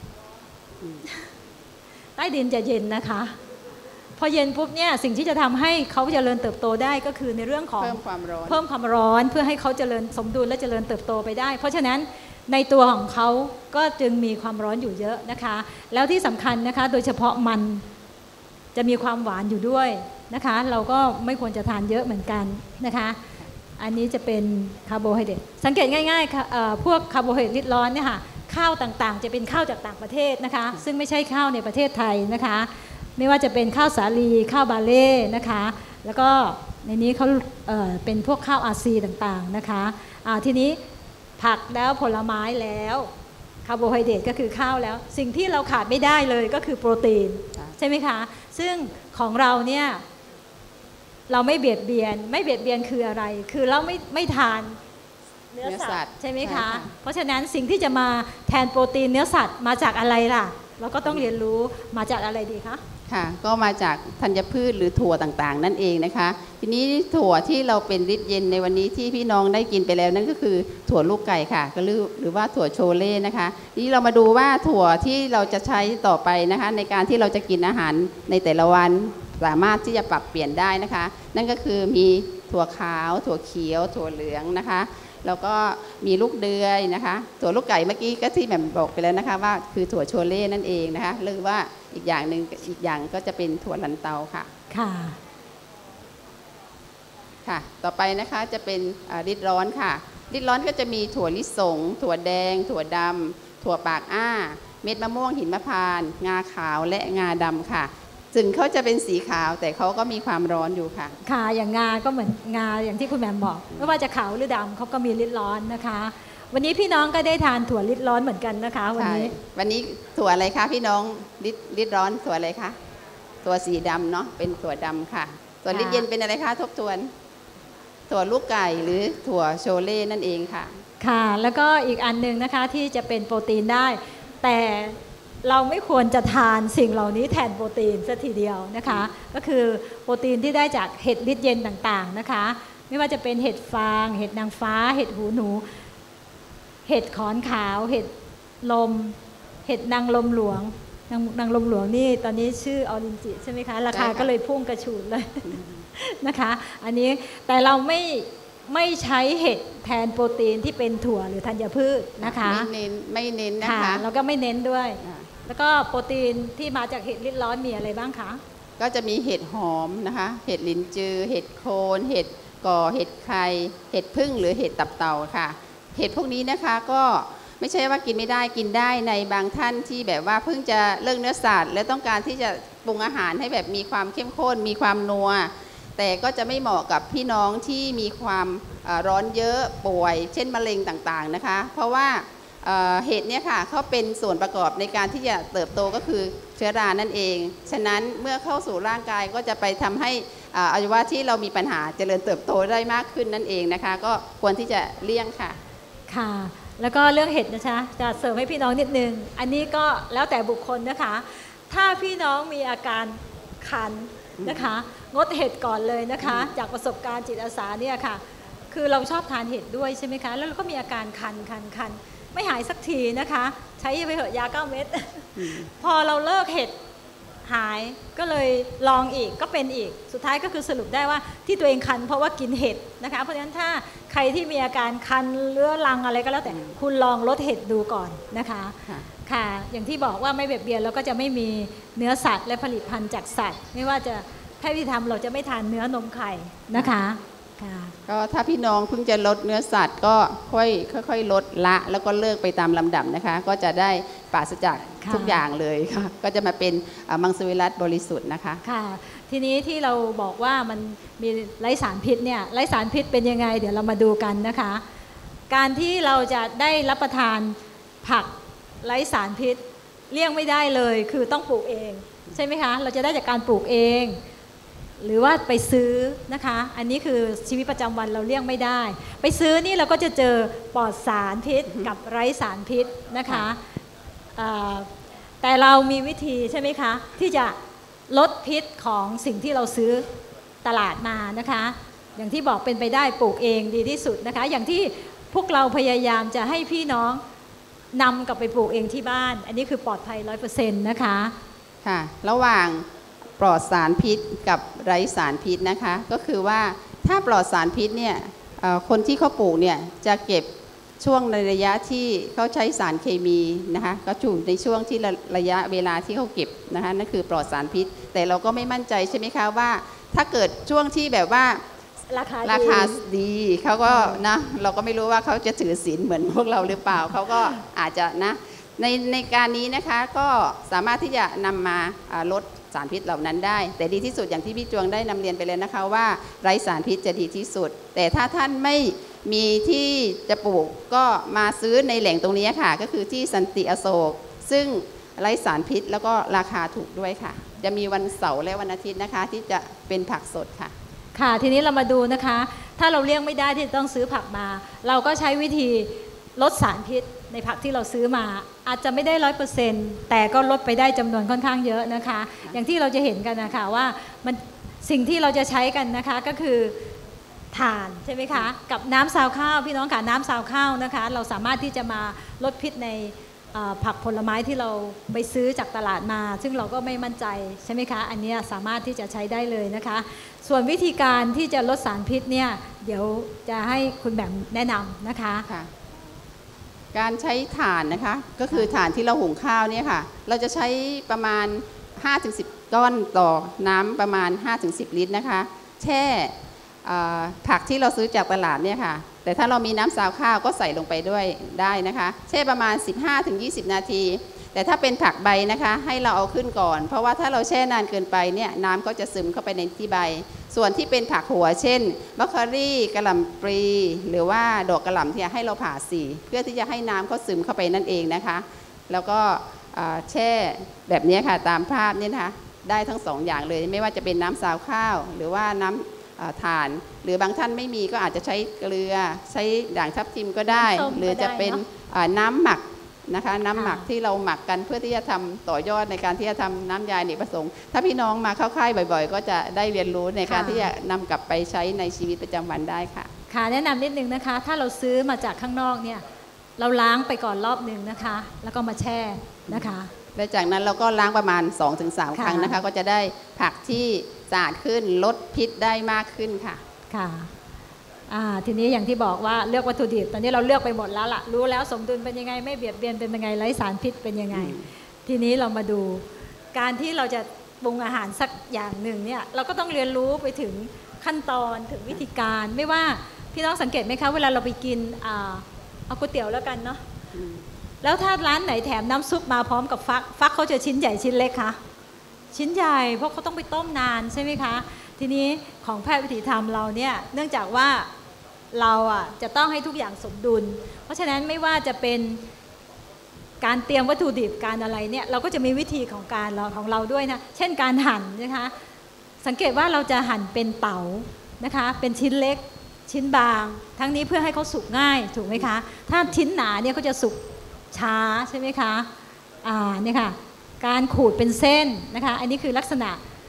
ใต้ดินจะเย็นนะคะพอเย็นปุ๊บเนี่ยสิ่งที่จะทำให้เขาเจริญเติบโตได้ก็คือในเรื่องของเพิ่มความร้อนเพื่อให้เขาเจริญสมดุลและเจริญเติบโตไปได้เพราะฉะนั้นในตัวของเขาก็จึงมีความร้อนอยู่เยอะนะคะแล้วที่สำคัญนะคะโดยเฉพาะมันจะมีความหวานอยู่ด้วยนะคะเราก็ไม่ควรจะทานเยอะเหมือนกันนะคะอันนี้จะเป็นคาร์โบไฮเดรตสังเกตง่ายๆพวกคาร์โบไฮเดรตฤทธิ์ร้อนเนี่ยค่ะข้าวต่างๆจะเป็นข้าวจากต่างประเทศนะคะซึ่งไม่ใช่ข้าวในประเทศไทยนะคะไม่ว่าจะเป็นข้าวสาลีข้าวบาเล่นะคะแล้วก็ในนี้เขาเป็นพวกข้าวอาซีต่างๆนะคะทีนี้ผักแล้วผลไม้แล้วคาร์โบไฮเดรตก็คือข้าวแล้วสิ่งที่เราขาดไม่ได้เลยก็คือโปรตีนใช่ไหมคะซึ่งของเราเนี่ยเราไม่เบียดเบียนคืออะไรคือเราไม่ทานเนื้อสัตว์ใช่ไหมคะเพราะฉะนั้นสิ่งที่จะมาแทนโปรตีนเนื้อสัตว์มาจากอะไรล่ะเราก็ต้องเรียนรู้มาจากอะไรดีคะค่ะก็มาจากธัญพืชหรือถั่วต่างๆนั่นเองนะคะทีนี้ถั่วที่เราเป็นฤทธิ์เย็นในวันนี้ที่พี่น้องได้กินไปแล้วนั่นก็คือถั่วลูกไก่ค่ะก็หรือว่าถั่วโชเล่นะคะนี้เรามาดูว่าถั่วที่เราจะใช้ต่อไปนะคะในการที่เราจะกินอาหารในแต่ละวันสามารถที่จะปรับเปลี่ยนได้นะคะนั่นก็คือมีถั่วขาวถั่วเขียวถั่วเหลืองนะคะแล้วก็มีลูกเดือยนะคะถั่วลูกไก่เมื่อกี้ก็ที่แหม่มบอกไปแล้วนะคะว่าคือถั่วโชเล่นั่นเองนะคะหรือว่าอีกอย่างก็จะเป็นถั่วลันเตาค่ะค่ะต่อไปนะคะจะเป็นฤทธิ์ร้อนค่ะฤทธิ์ร้อนก็จะมีถั่วลิสงถั่วแดงถั่วดำถั่วปากอ้าเม็ดมะม่วงหิมพานต์งาขาวและงาดำค่ะถึงเขาจะเป็นสีขาวแต่เขาก็มีความร้อนอยู่ค่ะค่ะอย่างงาก็เหมือนงาอย่างที่คุณแมมบอกไม่ว่าจะขาวหรือดำเขาก็มีฤทธิ์ร้อนนะคะวันนี้พี่น้องก็ได้ทานถั่วฤทธิ์ร้อนเหมือนกันนะคะวันนี้ถั่วอะไรคะพี่น้องฤทธิ์ร้อนถั่วอะไรคะถั่วสีดำเนาะเป็นถั่วดำค่ะส่วนฤทธิ์เย็นเป็นอะไรคะทบทวนถั่วลูกไก่หรือถั่วโชเล่นั่นเองค่ะค่ะแล้วก็อีกอันนึงนะคะที่จะเป็นโปรตีนได้แต่เราไม่ควรจะทานสิ่งเหล่านี้แทนโปรตีนซะทีเดียวนะคะก็คือโปรตีนที่ได้จากเห็ดฤทธิ์เย็นต่างๆนะคะไม่ว่าจะเป็นเห็ดฟางเห็ดนางฟ้าเห็ดหูหนูเห็ดขอนขาวเห็ดลมเห็ดนางลมหลวงนางลมหลวงนี่ตอนนี้ชื่อออรินจิใช่ไหมคะราคาก็เลยพุ่งกระฉูดเลยนะคะอันนี้แต่เราไม่ใช้เห็ดแทนโปรตีนที่เป็นถั่วหรือธัญพืชนะคะไม่เน้นนะคะแล้วก็ไม่เน้นด้วยแล้วก็โปรตีนที่มาจากเห็ดฤทธิ์ร้อนมีอะไรบ้างคะก็จะมีเห็ดหอมนะคะเห็ดลิ้นจือเห็ดโคนเห็ดก่อเห็ดไข่เห็ดพึ่งหรือเห็ดตับเต่าค่ะเห็ดพวกนี้นะคะก็ไม่ใช่ว่ากินไม่ได้กินได้ในบางท่านที่แบบว่าเพิ่งจะเลิกเนื้อสัตว์และต้องการที่จะปรุงอาหารให้แบบมีความเข้มข้นมีความนัวแต่ก็จะไม่เหมาะกับพี่น้องที่มีความร้อนเยอะป่วยเช่นมะเร็งต่างๆนะคะเพราะว่าเห็ดเนี่ยค่ะเขาเป็นส่วนประกอบในการที่จะเติบโตก็คือเชื้อรานั่นเองฉะนั้นเมื่อเข้าสู่ร่างกายก็จะไปทำให้อวัยวะที่เรามีปัญหาเจริญเติบโตได้มากขึ้นนั่นเองนะคะก็ควรที่จะเลี่ยงค่ะค่ะแล้วก็เรื่องเห็ดนะคะจะเสริมให้พี่น้องนิดนึงอันนี้ก็แล้วแต่บุคคลนะคะถ้าพี่น้องมีอาการคันนะคะงดเห็ดก่อนเลยนะคะจากประสบการณ์จิตอาสาเนี่ยค่ะคือเราชอบทานเห็ดด้วยใช่ไหมคะแล้วเราก็มีอาการคันไม่หายสักทีนะคะใช้ไปเหอะยา9 เม็ดพอเราเลิกเห็ดหายก็เลยลองอีกก็เป็นอีกสุดท้ายก็คือสรุปได้ว่าที่ตัวเองคันเพราะว่ากินเห็ดนะคะเพราะฉะนั้นถ้าใครที่มีอาการคันเรื้อรังอะไรก็แล้วแต่คุณลองลดเห็ดดูก่อนนะคะค่ะอย่างที่บอกว่าไม่เบียดเบียนแล้วก็จะไม่มีเนื้อสัตว์และผลิตภัณฑ์จากสัตว์ไม่ว่าจะแพทย์วิธีธรรมเราจะไม่ทานเนื้อนมไข่นะคะก็ถ้าพี่น้องเพิ่งจะลดเนื้อสัตว์ก็ค่อยลดละแล้วก็เลิกไปตามลำดับนะคะก็จะได้ปราศจากทุกอย่างเลยค่ะก็จะมาเป็นมังสวิรัติบริสุทธิ์นะคะค่ะทีนี้ที่เราบอกว่ามันมีไร้สารพิษเนี่ยไร้สารพิษเป็นยังไงเดี๋ยวเรามาดูกันนะคะการที่เราจะได้รับประทานผักไร้สารพิษเลี่ยงไม่ได้เลยคือต้องปลูกเองใช่ไหมคะเราจะได้จากการปลูกเองหรือว่าไปซื้อนะคะอันนี้คือชีวิตประจำวันเราเลี่ยงไม่ได้ไปซื้อนี่เราก็จะเจอปลอดสารพิษกับไร้สารพิษนะคะแต่เรามีวิธีใช่ไหมคะที่จะลดพิษของสิ่งที่เราซื้อตลาดมานะคะอย่างที่บอกเป็นไปได้ปลูกเองดีที่สุดนะคะอย่างที่พวกเราพยายามจะให้พี่น้องนำกลับไปปลูกเองที่บ้านอันนี้คือปลอดภัย 100% นะคะค่ะระหว่างปลอดสารพิษกับไร้สารพิษนะคะก็คือว่าถ้าปลอดสารพิษเนี่ยคนที่เขาปลูกเนี่ยจะเก็บช่วงในระยะที่เขาใช้สารเคมีนะคะก็อยู่ในช่วงที่ระยะเวลาที่เขาเก็บนะคะนั่นคือปลอดสารพิษแต่เราก็ไม่มั่นใจใช่ไหมคะว่าถ้าเกิดช่วงที่แบบว่าราคาดีเขาก็นะเราก็ไม่รู้ว่าเขาจะถือศีลเหมือนพวกเราหรือเปล่าเขาก็อาจจะนะในการนี้นะคะก็สามารถที่จะนำมาลดสารพิษเหล่านั้นได้แต่ดีที่สุดอย่างที่พี่จวงได้นำเรียนไปเลยนะคะว่าไร้สารพิษจะดีที่สุดแต่ถ้าท่านไม่มีที่จะปลูกก็มาซื้อในแหล่งตรงนี้ค่ะก็คือที่สันติอโศกซึ่งไร้สารพิษแล้วก็ราคาถูกด้วยค่ะจะมีวันเสาร์และวันอาทิตย์นะคะที่จะเป็นผักสดค่ะค่ะทีนี้เรามาดูนะคะถ้าเราเลี่ยงไม่ได้ที่จะต้องซื้อผักมาเราก็ใช้วิธีลดสารพิษในผักที่เราซื้อมาอาจจะไม่ได้ 100% แต่ก็ลดไปได้จำนวนค่อนข้างเยอะนะคะอย่างที่เราจะเห็นกันนะคะว่ามันสิ่งที่เราจะใช้กันนะคะก็คือถ่านใช่ไหมคะกับน้ำซาวข้าวพี่น้องค่ะน้ำซาวข้าวนะคะเราสามารถที่จะมาลดพิษในผักผลไม้ที่เราไปซื้อจากตลาดมาซึ่งเราก็ไม่มั่นใจใช่ไหมคะอันนี้สามารถที่จะใช้ได้เลยนะคะส่วนวิธีการที่จะลดสารพิษเนี่ยเดี๋ยวจะให้คุณแบมแนะนำนะคะการใช้ถ่านนะคะก็คือถ่านที่เราหุงข้าวเนี่ยค่ะเราจะใช้ประมาณ 5-10 ก้อนต่อน้ำประมาณ 5-10 ลิตรนะคะแช่ผักที่เราซื้อจากตลาดเนี่ยค่ะแต่ถ้าเรามีน้ำซาวข้าวก็ใส่ลงไปด้วยได้นะคะแช่ประมาณ 15-20 นาทีแต่ถ้าเป็นผักใบนะคะให้เราเอาขึ้นก่อนเพราะว่าถ้าเราแช่นานเกินไปเนี่ยน้ำก็จะซึมเข้าไปในที่ใบส่วนที่เป็นผักหัวเช่นบรอกโคลีกะหล่ำปลีหรือว่าดอกกะหล่ำที่ให้เราผ่าสีเพื่อที่จะให้น้ำเขาซึมเข้าไปนั่นเองนะคะแล้วก็แช่แบบนี้ค่ะตามภาพนี่นะคะได้ทั้ง2 อย่างเลยไม่ว่าจะเป็นน้ำซาวข้าวหรือว่าน้ำถ่านหรือบางท่านไม่มีก็อาจจะใช้เกลือใช้ด่างทับทิมก็ได้หรือจะเป็นน้ำหมักนะคะน้ำหมักที่เราหมักกันเพื่อที่จะทำต่อยอดในการที่จะทำน้ำยาอเนกประสงค์ถ้าพี่น้องมาเข้าค่ายบ่อยๆก็จะได้เรียนรู้ในการที่จะนำกลับไปใช้ในชีวิตประจำวันได้ค่ะค่ะแนะนำนิดนึงนะคะถ้าเราซื้อมาจากข้างนอกเนี่ยเราล้างไปก่อนรอบนึงนะคะแล้วก็มาแช่นะคะและจากนั้นเราก็ล้างประมาณ 2-3 ครั้งนะคะก็จะได้ผักที่สะอาดขึ้นลดพิษได้มากขึ้นค่ะค่ะทีนี้อย่างที่บอกว่าเลือกวัตถุดิบตอนนี้เราเลือกไปหมดแล้วล่ะรู้แล้วสมดุลเป็นยังไงไม่เบียดเบียนเป็นยังไงไร้สารพิษเป็นยังไงทีนี้เรามาดูการที่เราจะปรุงอาหารสักอย่างหนึ่งเนี่ยเราก็ต้องเรียนรู้ไปถึงขั้นตอนถึงวิธีการไม่ว่าพี่น้องสังเกตไหมคะเวลาเราไปกินเอาก๋วยเตี๋ยวแล้วกันเนาะแล้วถ้าร้านไหนแถมน้ำซุปมาพร้อมกับฟักเขาจะชิ้นใหญ่ชิ้นเล็กคะชิ้นใหญ่เพราะเขาต้องไปต้มนานใช่ไหมคะทีนี้ของแพทย์วิถีธรรมเราเนี่ยเนื่องจากว่าเราจะต้องให้ทุกอย่างสมดุลเพราะฉะนั้นไม่ว่าจะเป็นการเตรียมวัตถุดิบการอะไรเนี่ยเราก็จะมีวิธีของเราด้วยนะเช่นการหั่นนะคะสังเกตว่าเราจะหั่นเป็นเต๋านะคะเป็นชิ้นเล็กชิ้นบางทั้งนี้เพื่อให้เขาสุกง่ายถูกไหมคะถ้าชิ้นหนาเนี่ยเขาจะสุกช้าใช่ไหมคะเนี่ยค่ะการขูดเป็นเส้นนะคะอันนี้คือลักษณะ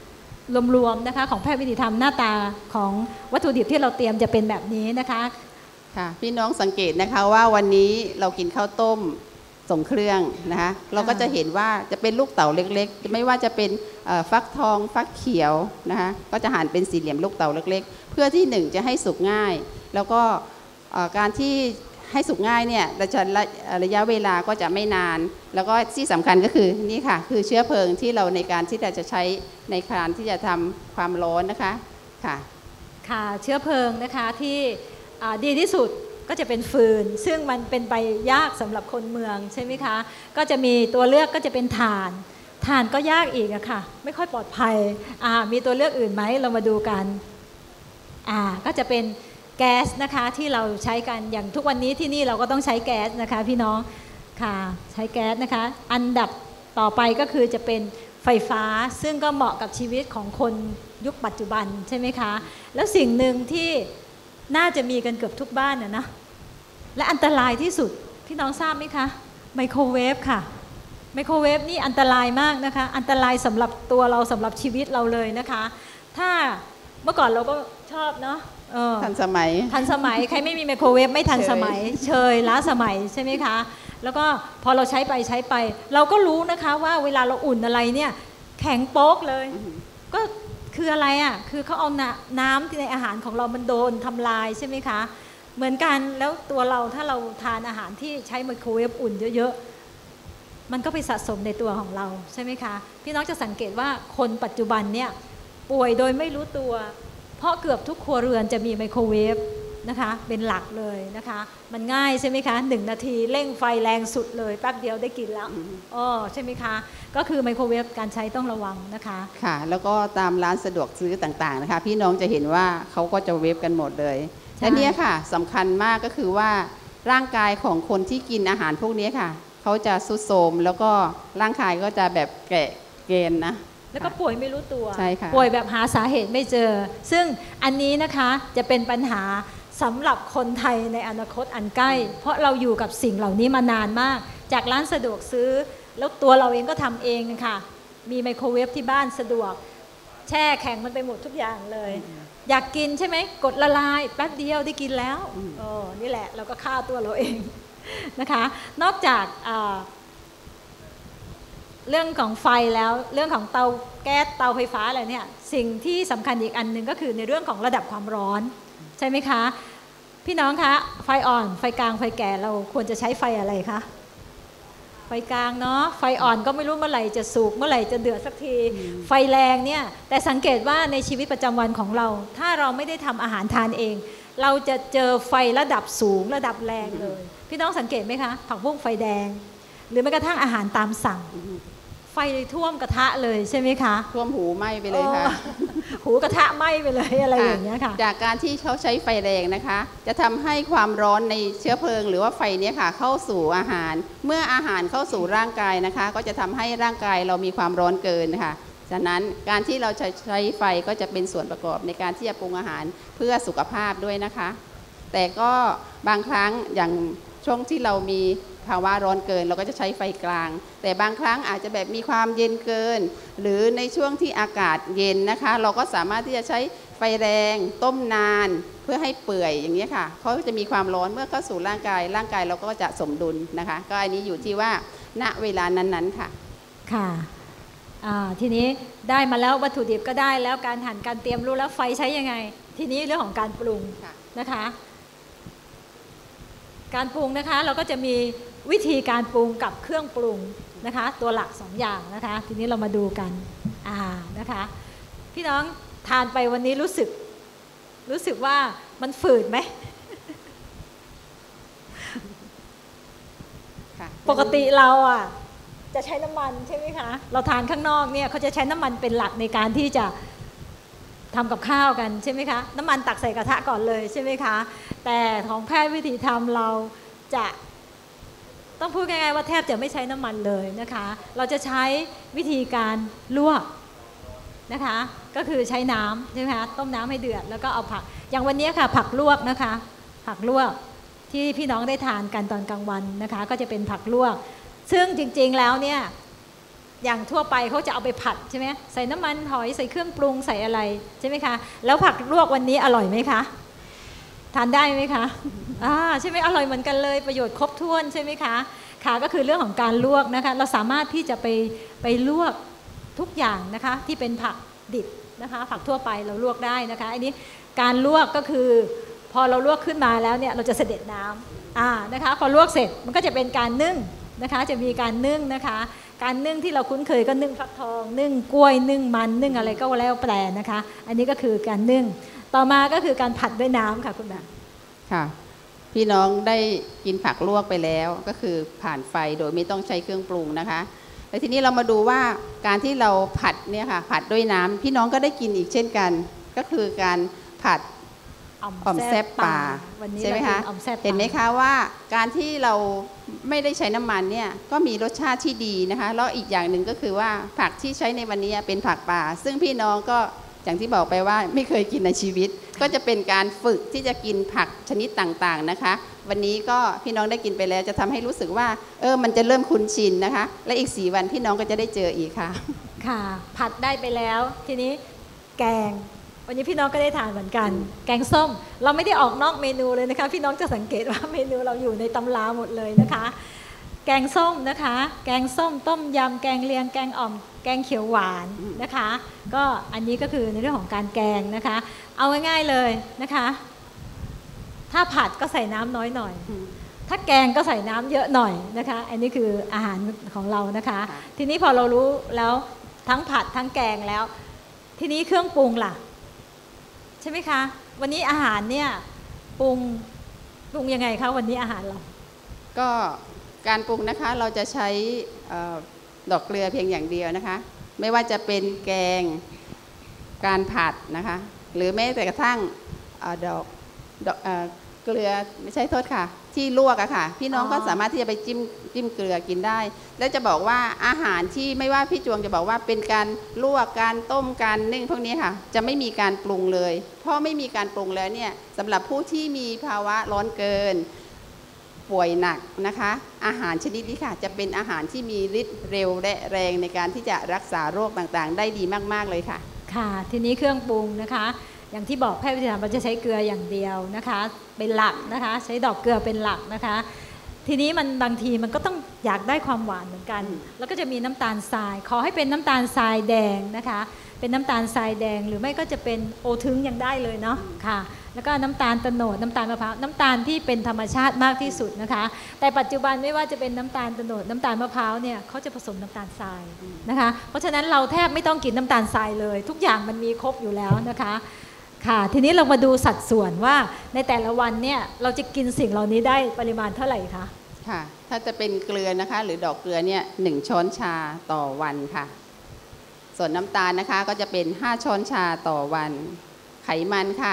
รวมๆนะคะของแพทย์วิถีธรรมหน้าตาของวัตถุดิบที่เราเตรียมจะเป็นแบบนี้นะคะค่ะพี่น้องสังเกตนะคะว่าวันนี้เรากินข้าวต้มส่งเครื่องนะคะเราก็จะเห็นว่าจะเป็นลูกเต๋าเล็กๆไม่ว่าจะเป็นฟักทองฟักเขียวนะคะก็จะหั่นเป็นสี่เหลี่ยมลูกเต๋าเล็กๆเพื่อที่หนึ่งจะให้สุกง่ายแล้วก็การที่ให้สุกง่ายเนี่ยระยะเวลาก็จะไม่นานแล้วก็ที่สำคัญก็คือนี่ค่ะคือเชื้อเพลิงที่เราในการที่จะใช้ในการที่จะทำความร้อนนะคะค่ะค่ะเชื้อเพลิงนะคะที่ดีที่สุดก็จะเป็นฟืนซึ่งมันเป็นไปยากสำหรับคนเมืองใช่ไหมคะก็จะมีตัวเลือกก็จะเป็นถ่านก็ยากอีกอะค่ะไม่ค่อยปลอดภัยมีตัวเลือกอื่นไหมเรามาดูกันก็จะเป็นแก๊สนะคะที่เราใช้กันอย่างทุกวันนี้ที่นี่เราก็ต้องใช้แก๊สนะคะพี่น้องค่ะใช้แก๊สนะคะอันดับต่อไปก็คือจะเป็นไฟฟ้าซึ่งก็เหมาะกับชีวิตของคนยุคปัจจุบันใช่ไหมคะแล้วสิ่งหนึ่งที่น่าจะมีกันเกือบทุกบ้านนะและอันตรายที่สุดพี่น้องทราบไหมคะไมโครเวฟค่ะไมโครเวฟนี่อันตรายมากนะคะอันตรายสำหรับตัวเราสำหรับชีวิตเราเลยนะคะถ้าเมื่อก่อนเราก็ชอบเนาะทันสมัยใครไม่มีไมโครเวฟไม่ทันสมัยเชยล้าสมัยใช่ไหมคะแล้วก็พอเราใช้ไปเราก็รู้นะคะว่าเวลาเราอุ่นอะไรเนี่ยแข็งโป๊กเลยก็คืออะไรอ่ะคือเขาเอาน้ำที่ในอาหารของเรามันโดนทำลายใช่ไหมคะเหมือนกันแล้วตัวเราถ้าเราทานอาหารที่ใช้ไมโครเวฟอุ่นเยอะๆมันก็ไปสะสมในตัวของเราใช่ไหมคะพี่น้องจะสังเกตว่าคนปัจจุบันเนี่ยป่วยโดยไม่รู้ตัวเพราะเกือบทุกครัวเรือนจะมีไมโครเวฟนะคะเป็นหลักเลยนะคะมันง่ายใช่ไหมคะ1 นาทีเร่งไฟแรงสุดเลยแป๊บเดียวได้กินแล้วใช่ไหมคะก็คือไมโครเวฟการใช้ต้องระวังนะคะค่ะแล้วก็ตามร้านสะดวกซื้อต่างๆนะคะพี่น้องจะเห็นว่าเขาก็จะเวฟกันหมดเลยและเนี่ยค่ะสำคัญมากก็คือว่าร่างกายของคนที่กินอาหารพวกนี้ค่ะเขาจะทรุดโทรมแล้วก็ร่างกายก็จะแบบแก่เกณฑ์นะแล้วก็ป่วยไม่รู้ตัวใช่ค่ะป่วยแบบหาสาเหตุไม่เจอซึ่งอันนี้นะคะจะเป็นปัญหาสำหรับคนไทยในอนาคตอันใกล้เพราะเราอยู่กับสิ่งเหล่านี้มานานมากจากร้านสะดวกซื้อแล้วตัวเราเองก็ทำเองค่ะมีไมโครเวฟที่บ้านสะดวกแช่แข็งมันไปหมดทุกอย่างเลยอยากกินใช่ไหมกดละลายแป๊บเดียวได้กินแล้วนี่แหละเราก็ฆ่าตัวเราเองนะคะนอกจากเรื่องของไฟแล้วเรื่องของเตาแก๊สเตาไฟฟ้าอะไรเนี่ยสิ่งที่สำคัญอีกอันหนึ่งก็คือในเรื่องของระดับความร้อนใช่ไหมคะพี่น้องคะไฟอ่อนไฟกลางไฟแก่เราควรจะใช้ไฟอะไรคะไฟกลางเนาะไฟอ่อนก็ไม่รู้เมื่อไหร่จะสุกเมื่อไหร่จะเดือดสักทีไฟแรงเนี่ยแต่สังเกตว่าในชีวิตประจำวันของเราถ้าเราไม่ได้ทำอาหารทานเองเราจะเจอไฟระดับสูงระดับแรงเลยพี่น้องสังเกตไหมคะผักบุ้งไฟแดงหรือแม้กระทั่งอาหารตามสั่งไฟท่วมกระทะเลยใช่ไหมคะท่วมหูไหม้ไปเลยค่ะหูกระทะไหม้ไปเลยอะไรอย่างเงี้ยค่ะจากการที่เขาใช้ไฟแรงนะคะจะทำให้ความร้อนในเชื้อเพลิงหรือว่าไฟนี้ค่ะเข้าสู่อาหารเมื่ออาหารเข้าสู่ร่างกายนะคะก็จะทำให้ร่างกายเรามีความร้อนเกินค่ะฉะนั้นการที่เราใช้ไฟก็จะเป็นส่วนประกอบในการที่จะปรุงอาหารเพื่อสุขภาพด้วยนะคะแต่ก็บางครั้งอย่างช่วงที่เรามีภาวะร้อนเกินเราก็จะใช้ไฟกลางแต่บางครั้งอาจจะแบบมีความเย็นเกินหรือในช่วงที่อากาศเย็นนะคะเราก็สามารถที่จะใช้ไฟแรงต้มนานเพื่อให้เปื่อยอย่างนี้ค่ะเขาจะมีความร้อนเมื่อเข้าสู่ร่างกายเราก็จะสมดุลนะคะก็อันนี้อยู่ที่ว่าณเวลานั้นๆค่ะค่ะทีนี้ได้มาแล้ววัตถุดิบก็ได้แล้วการหั่นการเตรียมรู้แล้วไฟใช้ยังไงทีนี้เรื่องของการปรุงนะคะการปรุงนะคะเราก็จะมีวิธีการปรุงกับเครื่องปรุงนะคะตัวหลัก2 อย่างนะคะทีนี้เรามาดูกันนะคะพี่น้องทานไปวันนี้รู้สึกว่ามันฝืดไหม ปกติเราจะใช้น้ำมันใช่ไหมคะเราทานข้างนอกเนี่ยเขาจะใช้น้ำมันเป็นหลักในการที่จะทำกับข้าวกันใช่ไหมคะน้ำมันตักใส่กระทะก่อนเลยใช่ไหมคะแต่ของแพทย์วิถีธรรมเราจะต้องพูดง่ายๆว่าแทบจะไม่ใช้น้ำมันเลยนะคะเราจะใช้วิธีการลวกนะคะก็คือใช้น้ำใช่ไหมคะต้มน้ำให้เดือดแล้วก็เอาผักอย่างวันนี้ค่ะผักลวกนะคะผักลวกที่พี่น้องได้ทานกันตอนกลางวันนะคะก็จะเป็นผักลวกซึ่งจริงๆแล้วเนี่ยอย่างทั่วไปเขาจะเอาไปผัดใช่ไหมใส่น้ำมันหอยใส่เครื่องปรุงใส่อะไรใช่ไหมคะแล้วผักลวกวันนี้อร่อยไหมคะทานได้ไหมคะใช่ไหมอร่อยเหมือนกันเลยประโยชน์ครบถ้วนใช่ไหมคะค่ะก็คือเรื่องของการลวกนะคะเราสามารถที่จะไปลวกทุกอย่างนะคะที่เป็นผักดิบนะคะผักทั่วไปเราลวกได้นะคะอันนี้การลวกก็คือพอเราลวกขึ้นมาแล้วเนี่ยเราจะเสด็จน้ำนะคะพอลวกเสร็จมันก็จะเป็นการนึ่งนะคะจะมีการนึ่งนะคะการนึ่งที่เราคุ้นเคยก็นึ่งฟักทองนึ่งกล้วยนึ่งมันนึ่งอะไรก็แล้วแปลนะคะอันนี้ก็คือการนึ่งต่อมาก็คือการผัดด้วยน้ำค่ะคุณแบบค่ะพี่น้องได้กินผักลวกไปแล้วก็คือผ่านไฟโดยไม่ต้องใช้เครื่องปรุงนะคะแล้วทีนี้เรามาดูว่าการที่เราผัดเนี่ยค่ะผัดด้วยน้ำพี่น้องก็ได้กินอีกเช่นกันก็คือการผัดอ่อมแซ่บปลาใช่ไหมคะเห็นไหมคะว่าการที่เราไม่ได้ใช้น้ำมันเนี่ยก็มีรสชาติที่ดีนะคะแล้วอีกอย่างหนึ่งก็คือว่าผักที่ใช้ในวันนี้เป็นผักป่าซึ่งพี่น้องก็อย่างที่บอกไปว่าไม่เคยกินในชีวิตก็จะเป็นการฝึกที่จะกินผักชนิดต่างๆนะคะวันนี้ก็พี่น้องได้กินไปแล้วจะทำให้รู้สึกว่ามันจะเริ่มคุ้นชินนะคะและอีก4 วันพี่น้องก็จะได้เจออีกค่ะค่ะผัดได้ไปแล้วทีนี้แกงวันนี้พี่น้องก็ได้ทานเหมือนกันแกงส้มเราไม่ได้ออกนอกเมนูเลยนะคะพี่น้องจะสังเกตว่าเมนูเราอยู่ในตำราหมดเลยนะคะแกงส้มนะคะแกงส้มต้มยำแกงเลียงแกงอ่อมแกงเขียวหวานนะคะก็อันนี้ก็คือในเรื่องของการแกงนะคะเอาง่ายๆเลยนะคะถ้าผัดก็ใส่น้ำน้อยหน่อยถ้าแกงก็ใส่น้ำเยอะหน่อยนะคะอันนี้คืออาหารของเรานะคะทีนี้พอเรารู้แล้วทั้งผัดทั้งแกงแล้วทีนี้เครื่องปรุงล่ะใช่ไหมคะวันนี้อาหารเนี่ยปรุงยังไงคะวันนี้อาหารเราก็การปรุงนะคะเราจะใช้ดอกเกลือเพียงอย่างเดียวนะคะไม่ว่าจะเป็นแกงการผัดนะคะหรือแม้แต่กระทั่งดอกเกลือไม่ใช่โทษค่ะที่ลวกอะค่ะพี่น้องก็สามารถที่จะไปจิ้มเกลือกินได้แล้วจะบอกว่าอาหารที่ไม่ว่าพี่จวงจะบอกว่าเป็นการลวกการต้มการนึ่งพวกนี้ค่ะจะไม่มีการปรุงเลยเพราะไม่มีการปรุงแล้วเนี่ยสำหรับผู้ที่มีภาวะร้อนเกินป่วยหนักนะคะอาหารชนิดนี้ค่ะจะเป็นอาหารที่มีฤทธิ์เร็วและแรงในการที่จะรักษาโรคต่างๆได้ดีมากๆเลยค่ะค่ะทีนี้เครื่องปรุงนะคะอย่างที่บอกแพทย์วิทยาเราจะใช้เกลืออย่างเดียวนะคะเป็นหลักนะคะใช้ดอกเกลือเป็นหลักนะคะทีนี้มันบางทีมันก็ต้องอยากได้ความหวานเหมือนกันแล้วก็จะมีน้ำตาลทรายขอให้เป็นน้ำตาลทรายแดงนะคะเป็นน้ำตาลทรายแดงหรือไม่ก็จะเป็นโอทึงยังได้เลยเนาะค่ะแล้วก็น้ำตาลโตโนดน้ำตาลมะพร้าวน้ำตาลที่เป็นธรรมชาติมากที่สุดนะคะแต่ปัจจุบันไม่ว่าจะเป็นน้ำตาลโตโนดน้ำตาลมะพร้าวเนี่ยเขาจะผสมน้ำตาลทรายนะคะเพราะฉะนั้นเราแทบไม่ต้องกินน้ำตาลทรายเลยทุกอย่างมันมีครบอยู่แล้วนะคะค่ะทีนี้เรามาดูสัดส่วนว่าในแต่ละวันเนี่ยเราจะกินสิ่งเหล่านี้ได้ปริมาณเท่าไหร่คะค่ะถ้าจะเป็นเกลือนะคะหรือดอกเกลือเนี่ย1 ช้อนชาต่อวันค่ะส่วนน้ำตาลนะคะก็จะเป็น5 ช้อนชาต่อวันไขมันค่ะ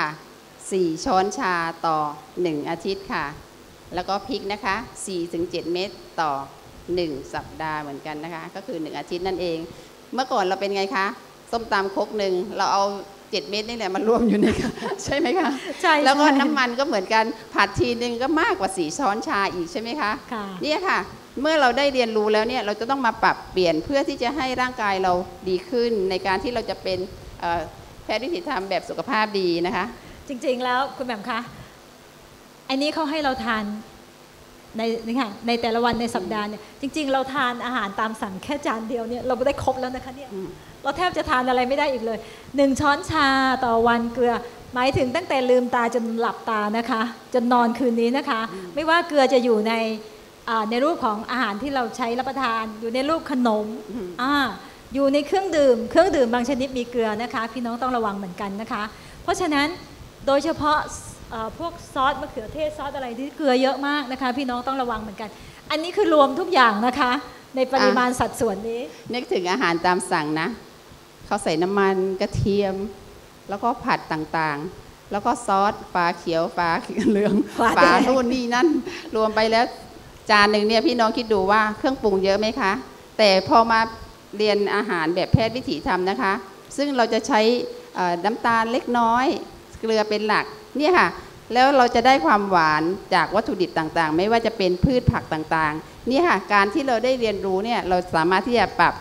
4 ช้อนชาต่อ1 อาทิตย์ค่ะแล้วก็พริกนะคะ 4-7 เม็ดต่อ1 สัปดาห์เหมือนกันนะคะก็คือ1 อาทิตย์นั่นเองเมื่อก่อนเราเป็นไงคะส้มตำครกหนึ่งเราเอา7 เม็ดนี่แหละมันรวมอยู่ในใช่ไหมคะใช่แล้วก็น้ำมันก็เหมือนกันผัดทีนึงก็มากกว่า4 ช้อนชาอีกใช่ไหมคะนี่ค่ะเมื่อเราได้เรียนรู้แล้วเนี่ยเราจะต้องมาปรับเปลี่ยนเพื่อที่จะให้ร่างกายเราดีขึ้นในการที่เราจะเป็นแพทย์วิถีธรรมแบบสุขภาพดีนะคะจริงๆแล้วคุณแหม่มคะอันนี้เขาให้เราทานในแต่ละวันในสัปดาห์เนี่ยจริงๆเราทานอาหารตามสั่งแค่จานเดียวเนี่ยเราได้ครบแล้วนะคะเนี่ยเราแทบจะทานอะไรไม่ได้อีกเลย1 ช้อนชาต่อวันเกลือหมายถึงตั้งแต่ลืมตาจนหลับตานะคะจนนอนคืนนี้นะคะไม่ว่าเกลือจะอยู่ในรูปของอาหารที่เราใช้รับประทานอยู่ในรูปขนมอยู่ในเครื่องดื่มบางชนิดมีเกลือนะคะพี่น้องต้องระวังเหมือนกันนะคะเพราะฉะนั้นโดยเฉพาะพวกซอสมะเขือเทศซอสอะไรที่เกลือเยอะมากนะคะพี่น้องต้องระวังเหมือนกันอันนี้คือรวมทุกอย่างนะคะในปริมาณสัดส่วนนี้นึกถึงอาหารตามสั่งนะเขาใส่น้ำมันกระเทียมแล้วก็ผัดต่างๆแล้วก็ซอสฝาเขียวฝาเหลืองฝาโน่นนี่นั่นรวมไปแล้วจานหนึ่งเนี่ยพี่น้องคิดดูว่าเครื่องปรุงเยอะไหมคะแต่พอมาเรียนอาหารแบบแพทย์วิถีธรรมนะคะซึ่งเราจะใช้น้ำตาลเล็กน้อยเกลือเป็นหลักเนี่ยค่ะแล้วเราจะได้ความหวานจากวัตถุดิบต่างๆไม่ว่าจะเป็นพืชผักต่างๆนี่ค่ะการที่เราได้เรียนรู้เนี่ยเราสามารถที่จะปรับ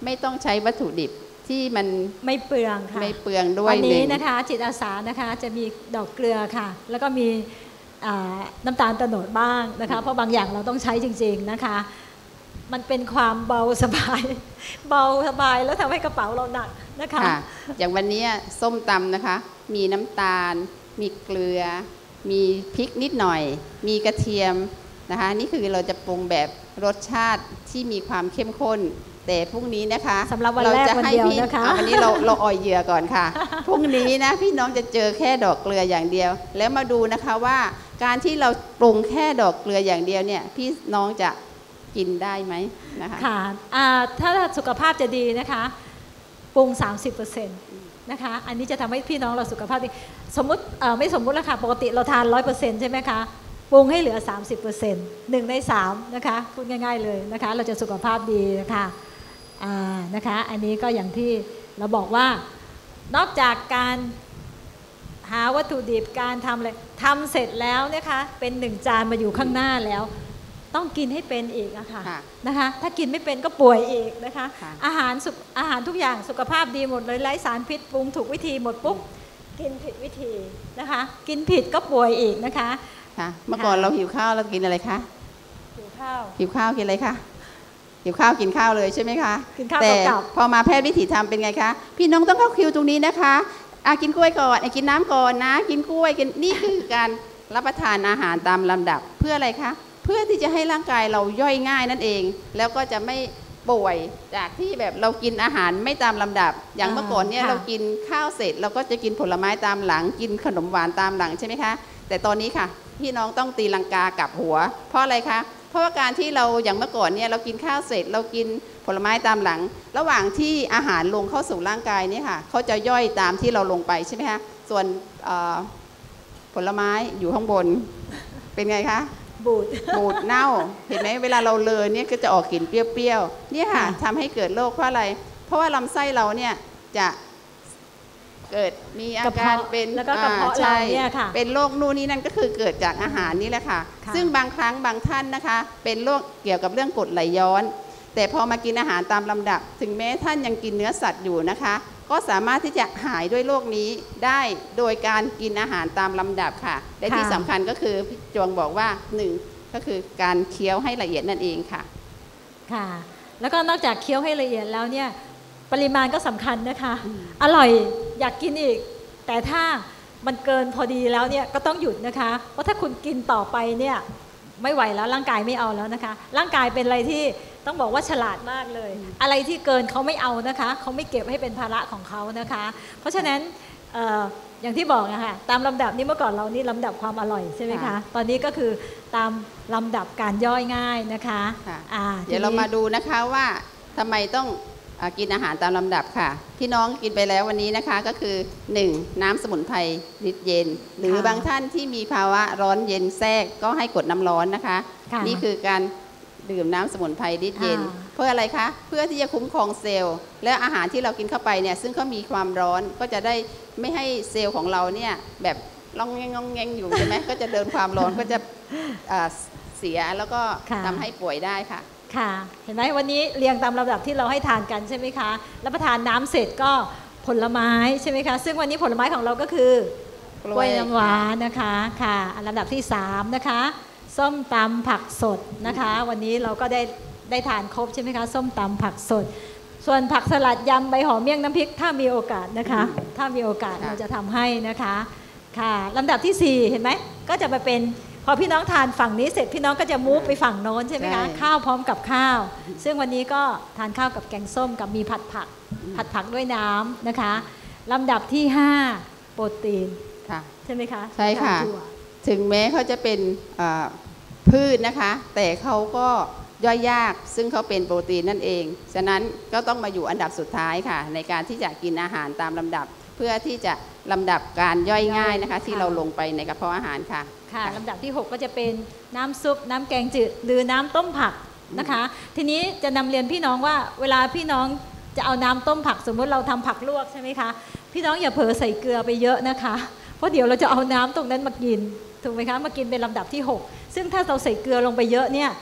ไม่ต้องใช้วัตถุดิบที่มันไม่เปลืองค่ะไม่เปลืองด้วยวันนี้นะคะจิตอาสานะคะจะมีดอกเกลือค่ะแล้วก็มีน้ำตาลโตนดบ้างนะคะเพราะบางอย่างเราต้องใช้จริงๆนะคะมันเป็นความเบาสบายเบาสบายแล้วทำให้กระเป๋าเราหนักนะคะอย่างวันนี้ส้มตำนะคะมีน้ำตาลมีเกลือมีพริกนิดหน่อยมีกระเทียมนะคะนี่คือเราจะปรุงแบบรสชาติที่มีความเข้มข้นแต่พรุ่งนี้นะคะสำหรับวันแรกวันเดียวนะคะวันนี้เราอ่อยเหยื่อก่อนค่ะพรุ่งนี้นะพี่น้องจะเจอแค่ดอกเกลืออย่างเดียวแล้วมาดูนะคะว่าการที่เราปรุงแค่ดอกเกลืออย่างเดียวเนี่ยพี่น้องจะกินได้ไหมนะคะค่ะถ้าสุขภาพจะดีนะคะปรุง 30%นะคะอันนี้จะทำให้พี่น้องเราสุขภาพดีสมมติไม่สมมุติแล้วค่ะปกติเราทาน 100% ใช่ไหมคะปรุงให้เหลือ 30% 1 ใน 3นะคะพูดง่ายๆเลยนะคะเราจะสุขภาพดีนะคะอันนี้ก็อย่างที่เราบอกว่านอกจากการหาวัตถุดิบการทำอะไรทำเสร็จแล้วนะคะเป็น1 จานมาอยู่ข้างหน้าแล้วต้องกินให้เป็นอีกนะคะถ้ากินไม่เป็นก็ป่วยอีกนะคะอาหารทุกอย่างสุขภาพดีหมดเลยไร้สารพิษปรุงถูกวิธีหมดปุ๊บกินผิดวิธีนะคะกินผิดก็ป่วยอีกนะคะเมื่อก่อนเราหิวข้าวเรากินอะไรคะหิวข้าวกินอะไรคะหิวข้าวกินข้าวเลยใช่ไหมคะกินข้าวแต่พอมาแพทย์วิถีธรรมเป็นไงคะพี่น้องต้องเข้าคิวตรงนี้นะคะกินกล้วยก่อนกินน้ำก่อนนะกินกล้วยกินนี่คือการรับประทานอาหารตามลำดับเพื่ออะไรคะเพื่อที่จะให้ร่างกายเราย่อยง่ายนั่นเองแล้วก็จะไม่ป่วยจากที่แบบเรากินอาหารไม่ตามลำดับอย่างเมื่อก่อนเนี่ยเรากินข้าวเสร็จเราก็จะกินผลไม้ตามหลังกินขนมหวานตามหลังใช่ไหมคะแต่ตอนนี้ค่ะพี่น้องต้องตีลังกากลับหัวเพราะอะไรคะเพราะว่าการที่เราอย่างเมื่อก่อนเนี่ยเรากินข้าวเสร็จเรากินผลไม้ตามหลังระหว่างที่อาหารลงเข้าสู่ร่างกายเนี่ยค่ะเขาจะย่อยตามที่เราลงไปใช่ไหมคะส่วนผลไม้อยู่ข้างบนเป็นไงคะบูดเน่าเห็นไหมเวลาเราเลยเนี่ยก็จะออกกลิ่นเปรี้ยวๆเนี่ยค่ะทำให้เกิดโรคเพราะอะไรเพราะว่าลำไส้เราเนี่ยจะเกิดมีอาการเป็นแล้วก็กระเพาะเราเนี่ยค่ะเป็นโรคนู่นนี่นั่นก็คือเกิดจากอาหารนี่แหละค่ะซึ่งบางครั้งบางท่านนะคะเป็นโรคเกี่ยวกับเรื่องกรดไหลย้อนแต่พอมากินอาหารตามลำดับถึงแม้ท่านยังกินเนื้อสัตว์อยู่นะคะก็สามารถที่จะหายด้วยโรคนี้ได้โดยการกินอาหารตามลำดับค่ะและที่สำคัญก็คือพี่จวงบอกว่า1ก็คือการเคี้ยวให้ละเอียดนั่นเองค่ะค่ะแล้วก็นอกจากเคี้ยวให้ละเอียดแล้วเนี่ยปริมาณก็สำคัญนะคะอร่อยอยากกินอีกแต่ถ้ามันเกินพอดีแล้วเนี่ยก็ต้องหยุดนะคะเพราะถ้าคุณกินต่อไปเนี่ยไม่ไหวแล้วร่างกายไม่เอาแล้วนะคะร่างกายเป็นอะไรที่ต้องบอกว่าฉลาดมากเลยอะไรที่เกินเขาไม่เอานะคะเขาไม่เก็บให้เป็นภาระของเขานะคะเพราะฉะนั้นอย่างที่บอกนะคะตามลำดับนี้เมื่อก่อนเรานี่ลำดับความอร่อยใช่ไหมคะตอนนี้ก็คือตามลำดับการย่อยง่ายนะคะเดี๋ยวเรามาดูนะคะว่าทำไมต้องกินอาหารตามลำดับค่ะพี่น้องกินไปแล้ววันนี้นะคะก็คือ1น้ำสมุนไพรฤทธิ์เย็นหรือบางท่านที่มีภาวะร้อนเย็นแทรกก็ให้กดน้ำร้อนนะคะนี่คือการดื่มน้ำสมุนไพรฤทธิ์เย็นเพื่ออะไรคะเพื่อที่จะคุ้มครองเซลล์และอาหารที่เรากินเข้าไปเนี่ยซึ่งเขามีความร้อนก็จะได้ไม่ให้เซลล์ของเราเนี่ยแบบล่องแงงอยู่ใช่ไหมก็จะเดินความร้อนก็จะเสียแล้วก็ทำให้ป่วยได้ค่ะค่ะเห็นไหมวันนี้เรียงตามลำดับที่เราให้ทานกันใช่ไหมคะรับประทานน้ำเสร็จก็ผลไม้ใช่ไหมคะซึ่งวันนี้ผลไม้ของเราก็คือกล้วยน้ำว้านะคะค่ะลำดับที่3นะคะส้มตำผักสดนะคะวันนี้เราก็ได้ทานครบใช่ไหมคะส้มตำผักสดส่วนผักสลัดยำใบหอมเมี่ยงน้ำพริกถ้ามีโอกาสนะคะถ้ามีโอกาสเราจะทำให้นะคะค่ะลำดับที่4เห็นไหมก็จะมาเป็นพอพี่น้องทานฝั่งนี้เสร็จพี่น้องก็จะมูฟไปฝั่งโน้นใช่ไหมคะข้าวพร้อมกับข้าวซึ่งวันนี้ก็ทานข้าวกับแกงส้มกับมีผัดผักด้วยน้ำนะคะลำดับที่5โปรตีนใช่ไหมคะใช่ค่ะถึงแม้เขาจะเป็นพืชนะคะแต่เขาก็ย่อยยากซึ่งเขาเป็นโปรตีนนั่นเองฉะนั้นก็ต้องมาอยู่อันดับสุดท้ายค่ะในการที่จะกินอาหารตามลำดับเพื่อที่จะลำดับการย่อยง่ายนะคะที่เราลงไปในกระเพาะอาหารค่ะค่ะลำดับที่6ก็จะเป็นน้ำซุปน้ำแกงจืดหรือน้ำต้มผักนะคะทีนี้จะนำเรียนพี่น้องว่าเวลาพี่น้องจะเอาน้ำต้มผักสมมติเราทำผักลวกใช่ไหมคะพี่น้องอย่าเผลอใส่เกลือไปเยอะนะคะเพราะเดี๋ยวเราจะเอาน้ำตรงนั้นมากินถูกไหมคะมากินเป็นลำดับที่6ซึ่งถ้าเราใส่เกลือลงไปเยอะเนี่ย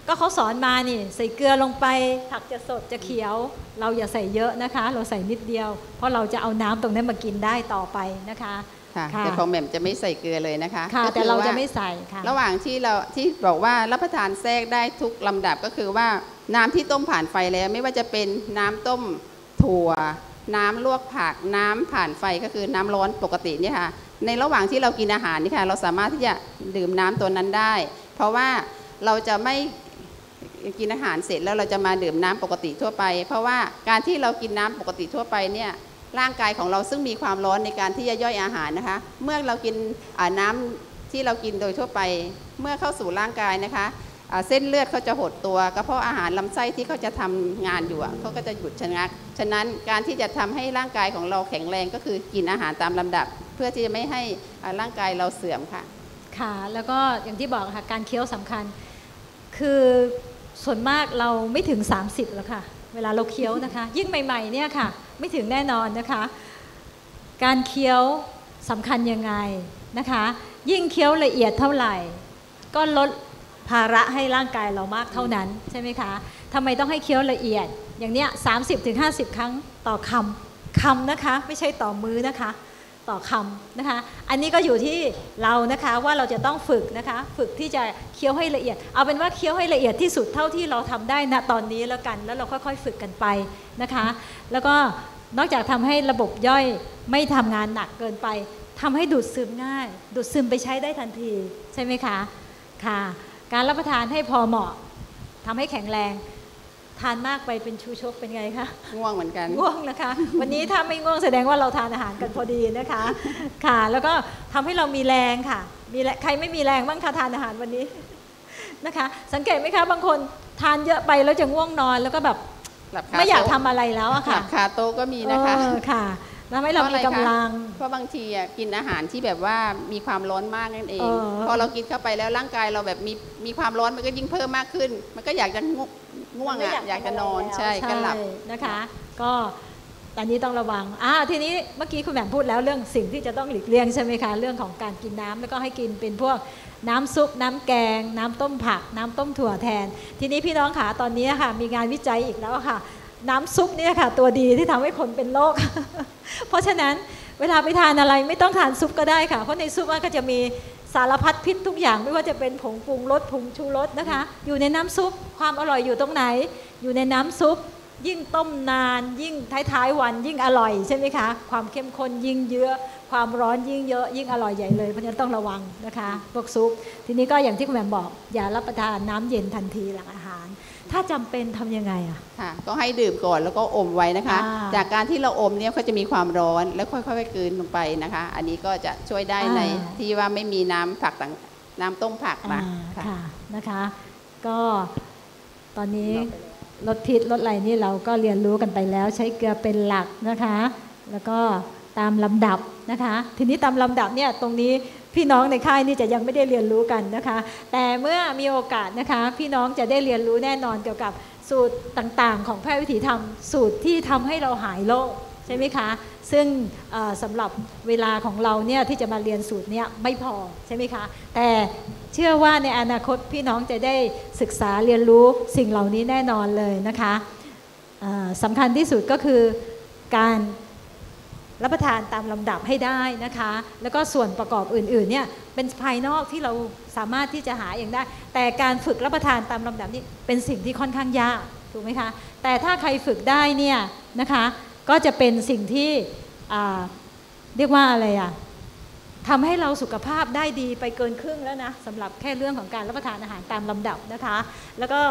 ก็เขาสอนมานี่ใส่เกลือลงไปผักจะสดจะเขียวเราอย่าใส่เยอะนะคะเราใส่นิดเดียวเพราะเราจะเอาน้ำตรงนั้นมากินได้ต่อไปนะคะค่ะแต่ของแหม่มจะไม่ใส่เกลือเลยนะคะค่ะแต่เราจะไม่ใส่ค่ะระหว่างที่บอกว่ารับประทานแทรกได้ทุกลำดับก็คือว่าน้ำที่ต้มผ่านไฟแล้วไม่ว่าจะเป็นน้ำต้มถั่วน้ำลวกผักน้ำผ่านไฟก็คือน้ำร้อนปกติเนี่ยค่ะในระหว่างที่เรากินอาหารนี่ค่ะเราสามารถที่จะดื่มน้ำตัวนั้นได้เพราะว่าเราจะไม่กินอาหารเสร็จแล้วเราจะมาดื่มน้ำปกติทั่วไปเพราะว่าการที่เรากินน้ำปกติทั่วไปเนี่ยร่างกายของเราซึ่งมีความร้อนในการที่จะย่อยอาหารนะคะเมื่อเรากินน้ำที่เรากินโดยทั่วไปเมื่อเข้าสู่ร่างกายนะคะเส้นเลือดเขาจะหดตัวกระเพาะอาหารลำไส้ที่เขาจะทำงานอยู่เขาก็จะหยุดชะงักฉะนั้นการที่จะทำให้ร่างกายของเราแข็งแรงก็คือกินอาหารตามลำดับเพื่อที่จะไม่ให้ร่างกายเราเสื่อมค่ะค่ะแล้วก็อย่างที่บอกค่ะการเคี้ยวสำคัญคือส่วนมากเราไม่ถึง30แล้วค่ะเวลาเราเคี้ยวนะคะยิ่งใหม่ๆเนี่ยค่ะไม่ถึงแน่นอนนะคะการเคี้ยวสำคัญยังไงนะคะยิ่งเคี้ยวละเอียดเท่าไหร่ก็ลดภาระให้ร่างกายเรามากเท่านั้นใช่ไหมคะทำไมต้องให้เคี้ยวละเอียดอย่างเนี้ย30-50 ครั้งต่อคำนะคะไม่ใช่ต่อมื้อนะคะต่อคำนะคะอันนี้ก็อยู่ที่เรานะคะว่าเราจะต้องฝึกนะคะฝึกที่จะเคี้ยวให้ละเอียดเอาเป็นว่าเคี้ยวให้ละเอียดที่สุดเท่าที่เราทำได้ณตอนนี้แล้วกันแล้วเราค่อยๆฝึกกันไปนะคะแล้วก็นอกจากทำให้ระบบย่อยไม่ทำงานหนักเกินไปทำให้ดูดซึมง่ายดูดซึมไปใช้ได้ทันทีใช่ไหมคะค่ะการรับประทานให้พอเหมาะทำให้แข็งแรงทานมากไปเป็นชูชกเป็นไงคะง่วงเหมือนกันง่วงนะคะวันนี้ถ้าไม่ง่วงแสดงว่าเราทานอาหารกันพอดีนะคะค่ะแล้วก็ทำให้เรามีแรงค่ะมีใครไม่มีแรงบ้างคะทานอาหารวันนี้นะคะสังเกตไหมคะบางคนทานเยอะไปแล้วจะง่วงนอนแล้วก็แบบไม่อยากทำอะไรแล้วอะค่ะขาโตก็มีนะคะค่ะทำให้เรามีกำลังเพราะบางทีกินอาหารที่แบบว่ามีความร้อนมากนั่นเองพอเรากินเข้าไปแล้วร่างกายเราแบบมีความร้อนมันก็ยิ่งเพิ่มมากขึ้นมันก็อยากจะง่วงอยากจะนอนใช่ก็หลับนะคะก็ตอนนี้ต้องระวังทีนี้เมื่อกี้คุณแหม่มพูดแล้วเรื่องสิ่งที่จะต้องหลีกเลี่ยงใช่ไหมคะเรื่องของการกินน้ำแล้วก็ให้กินเป็นพวกน้ำซุปน้ำแกงน้ำต้มผักน้ำต้มถั่วแทนทีนี้พี่น้องขาตอนนี้ค่ะมีงานวิจัยอีกแล้วค่ะน้ำซุปนี่ค่ะตัวดีที่ทำให้คนเป็นโรค เพราะฉะนั้นเวลาไปทานอะไรไม่ต้องทานซุปก็ได้ค่ะเพราะในซุปก็จะมีสารพัดพิษทุกอย่างไม่ว่าจะเป็นผงปรุงรสผงชูรสนะคะอยู่ในน้ำซุปความอร่อยอยู่ตรงไหนอยู่ในน้ำซุปยิ่งต้มนานยิ่งท้ายๆวันยิ่งอร่อยใช่ไหมคะความเข้มข้นยิ่งเยอะความร้อนยิ่งเยอะยิ่งอร่อยใหญ่เลยเพราะฉะนั้นต้องระวังนะคะพวกซุปทีนี้ก็อย่างที่คุณแหม่มบอกอย่ารับประทานน้ำเย็นทันทีหลังอาหารถ้าจำเป็นทำยังไงค่ะก็ให้ดื่มก่อนแล้วก็อมไว้นะคะจากการที่เราอมเนี่ยเขาจะมีความร้อนแล้วค่อยๆกลืนลงไปนะคะอันนี้ก็จะช่วยได้ในที่ว่าไม่มีน้ำผักต่างน้ำต้มผักมาค่ะนะคะก็ตอนนี้ลดพิษลดอะไรนี่เราก็เรียนรู้กันไปแล้วใช้เกลือเป็นหลักนะคะแล้วก็ตามลำดับนะคะทีนี้ตามลำดับเนี่ยตรงนี้พี่น้องในค่ายนี่จะยังไม่ได้เรียนรู้กันนะคะแต่เมื่อมีโอกาสนะคะพี่น้องจะได้เรียนรู้แน่นอนเกี่ยวกับสูตรต่างๆของแพทย์วิถีธรรมสูตรที่ทำให้เราหายโรคใช่ไหมคะซึ่งสำหรับเวลาของเราเนี่ยที่จะมาเรียนสูตรเนี่ยไม่พอใช่ไหมคะแต่เชื่อว่าในอนาคตพี่น้องจะได้ศึกษาเรียนรู้สิ่งเหล่านี้แน่นอนเลยนะคะสำคัญที่สุดก็คือการรับประทานตามลำดับให้ได้นะคะแล้วก็ส่วนประกอบอื่นๆเนี่ยเป็นภายนอกที่เราสามารถที่จะหาเองได้แต่การฝึกรับประทานตามลำดับนี้เป็นสิ่งที่ค่อนข้างยากถูกไหมคะแต่ถ้าใครฝึกได้เนี่ยนะคะก็จะเป็นสิ่งที่เรียกว่าอะไรทำให้เราสุขภาพได้ดีไปเกินครึ่งแล้วนะสำหรับแค่เรื่องของการรับประทานอาหารตามลำดับนะคะแล้วก็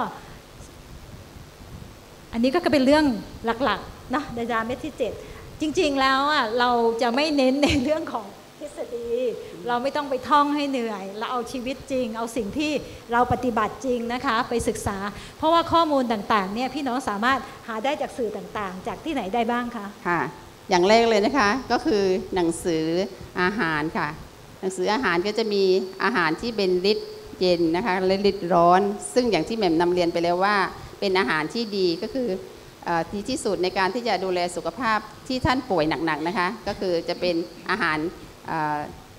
อันนี้ก็เป็นเรื่องหลักๆนะในดาเม็ดที่7จริงๆแล้วเราจะไม่เน้นในเรื่องของทฤษฎีเราไม่ต้องไปท่องให้เหนื่อยเราเอาชีวิตจริงเอาสิ่งที่เราปฏิบัติจริงนะคะไปศึกษาเพราะว่าข้อมูลต่างๆเนี่ยพี่น้องสามารถหาได้จากสื่อต่างๆจากที่ไหนได้บ้างคะค่ะอย่างแรกเลยนะคะก็คือหนังสืออาหารค่ะหนังสืออาหารก็จะมีอาหารที่เป็นฤทธิ์เย็นนะคะและฤทธิ์ร้อนซึ่งอย่างที่แหม่มนำเรียนไปแล้วว่าเป็นอาหารที่ดีก็คือดีที่สุดในการที่จะดูแลสุขภาพที่ท่านป่วยหนักๆนะคะก็คือจะเป็นอาหาร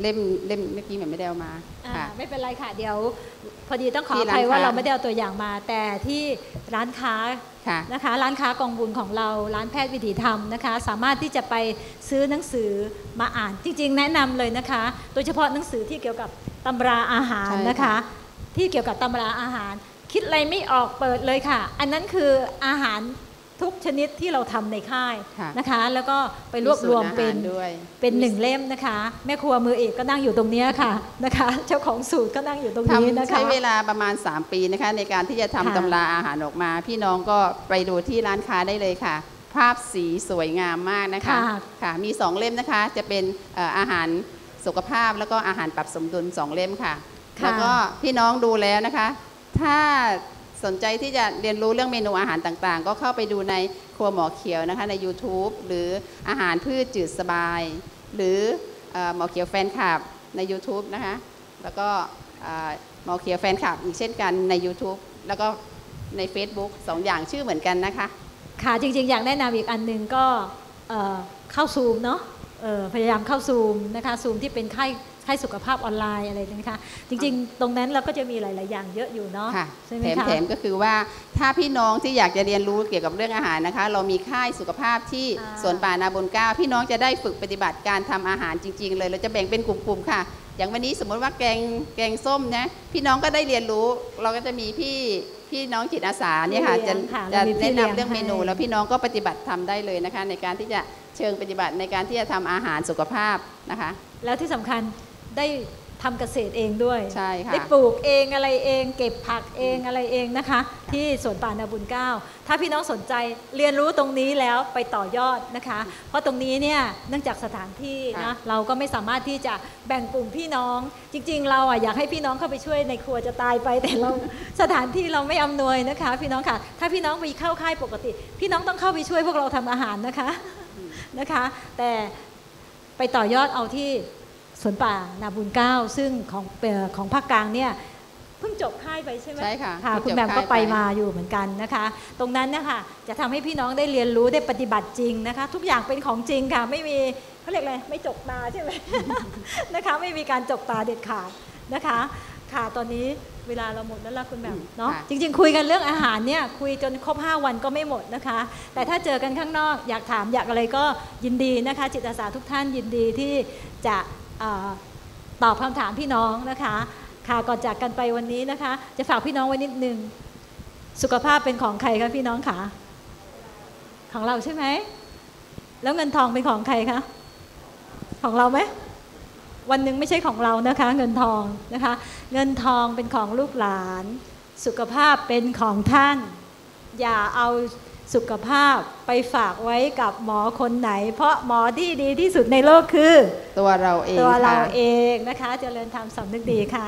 เล่มเมื่อกี้แหม่มไม่ได้เอามาค่ะไม่เป็นไรค่ะเดี๋ยวพอดีต้องขอที่อร้านภัยว่าค้าเราไม่ได้เอาตัวอย่างมา แต่ที่ร้านค้าค่ะนะคะร้านค้ากองบุญของเราร้านแพทย์วิถีธรรมนะคะสามารถที่จะไปซื้อหนังสือมาอ่านจริงๆแนะนำเลยนะคะโดยเฉพาะหนังสือที่เกี่ยวกับตำราอาหารนะคะที่เกี่ยวกับตำราอาหารคิดอะไรไม่ออกเปิดเลยค่ะอันนั้นคืออาหารทุกชนิดที่เราทำในค่ายนะคะแล้วก็ไปรวบรวมเป็นหนึ่งเล่มนะคะแม่ครัวมือเอกก็นั่งอยู่ตรงนี้ค่ะนะคะเจ้าของสูตรก็นั่งอยู่ตรงนี้นะคะใช้เวลาประมาณ3 ปีนะคะในการที่จะทำตำราอาหารออกมาพี่น้องก็ไปดูที่ร้านค้าได้เลยค่ะภาพสีสวยงามมากนะคะค่ะมี2เล่มนะคะจะเป็นอาหารสุขภาพแล้วก็อาหารปรับสมดุล2เล่มค่ะแล้วก็พี่น้องดูแล้วนะคะถ้าสนใจที่จะเรียนรู้เรื่องเมนูอาหารต่างๆก็เข้าไปดูในครัวหมอเขียวนะคะใน YouTube หรืออาหารพืชจืดสบายหรือหมอเขียวแฟนคลับใน YouTube นะคะแล้วก็หมอเขียวแฟนคลับอีกเช่นกันใน YouTube แล้วก็ใน Facebook 2 อย่างชื่อเหมือนกันนะคะค่ะจริงๆอยากแนะนำอีกอันหนึ่งก็เข้าซูมเนาะพยายามเข้าซูมนะคะซูมที่เป็นค่ายสุขภาพออนไลน์อะไรนะคะจริงๆตรงนั้นเราก็จะมีหลายๆอย่างเยอะอยู่เนาะใช่ไหมคะแถมก็คือว่าถ้าพี่น้องที่อยากจะเรียนรู้เกี่ยวกับเรื่องอาหารนะคะเรามีค่ายสุขภาพที่สวนป่านาบุญเกล้าพี่น้องจะได้ฝึกปฏิบัติการทำอาหารจริงๆเลยเราจะแบ่งเป็นกลุ่มๆค่ะอย่างวันนี้สมมติว่าแกงส้มนะพี่น้องก็ได้เรียนรู้เราก็จะมีพี่น้องจิตอาสาเนี่ยค่ะจะแนะนำเรื่องเมนูแล้วพี่น้องก็ปฏิบัติทำได้เลยนะคะในการที่จะเชิงปฏิบัติในการที่จะทำอาหารสุขภาพนะคะแล้วที่สำคัญได้ทำเกษตรเองด้วยใช่ค่ะได้ปลูกเองอะไรเองเก็บผักเองอะไรเองนะคะที่สวนป่านาบุญเกล้าถ้าพี่น้องสนใจเรียนรู้ตรงนี้แล้วไปต่อยอดนะคะเพราะตรงนี้เนี่ยเนื่องจากสถานที่นะเราก็ไม่สามารถที่จะแบ่งกลุ่มพี่น้องจริงๆเราอยากให้พี่น้องเข้าไปช่วยในครัวจะตายไปแต่เราสถานที่เราไม่อำนวยนะคะพี่น้องค่ะถ้าพี่น้องไปเข้าค่ายปกติพี่น้องต้องเข้าไปช่วยพวกเราทำอาหารนะคะแต่ไปต่อยอดเอาที่สวนป่านาบุญเกล้าซึ่งของภาคกลางเนี่ยเพิ่งจบค่ายไปใช่ไหมใช่ค่ะคุณแบมก็ไปมาอยู่เหมือนกันนะคะตรงนั้นนะคะจะทำให้พี่น้องได้เรียนรู้ได้ปฏิบัติจริงนะคะทุกอย่างเป็นของจริงค่ะไม่มีเขาเรียกอะไรไม่จกตาใช่ไหม นะคะไม่มีการจกตาเด็ดขาดนะคะค่ะตอนนี้เวลาเราหมดแล้วล่ะคุณแบมเนาะจริงๆคุยกันเรื่องอาหารเนี่ยคุยจนครบ5 วันก็ไม่หมดนะคะแต่ถ้าเจอกันข้างนอกอยากถามอยากอะไรก็ยินดีนะคะจิตอาสาทุกท่านยินดีที่จะตอบคำถามพี่น้องนะคะค่ะก่อนจากกันไปวันนี้นะคะจะฝากพี่น้องไว้นิดนึงสุขภาพเป็นของใครคะพี่น้องคะของเราใช่ไหมแล้วเงินทองเป็นของใครคะของเราไหมวันหนึ่งไม่ใช่ของเรานะคะเงินทองนะคะเงินทองเป็นของลูกหลานสุขภาพเป็นของท่านอย่าเอาสุขภาพไปฝากไว้กับหมอคนไหนเพราะหมอที่ดีที่สุดในโลกคือตัวเราเองนะคะเจริญธรรมสำนึกดีค่ะ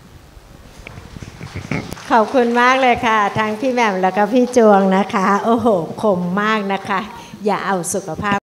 ขอบคุณมากเลยค่ะทั้งพี่แหม่มแล้วก็พี่จวงนะคะโอ้โหคมมากนะคะอย่าเอาสุขภาพ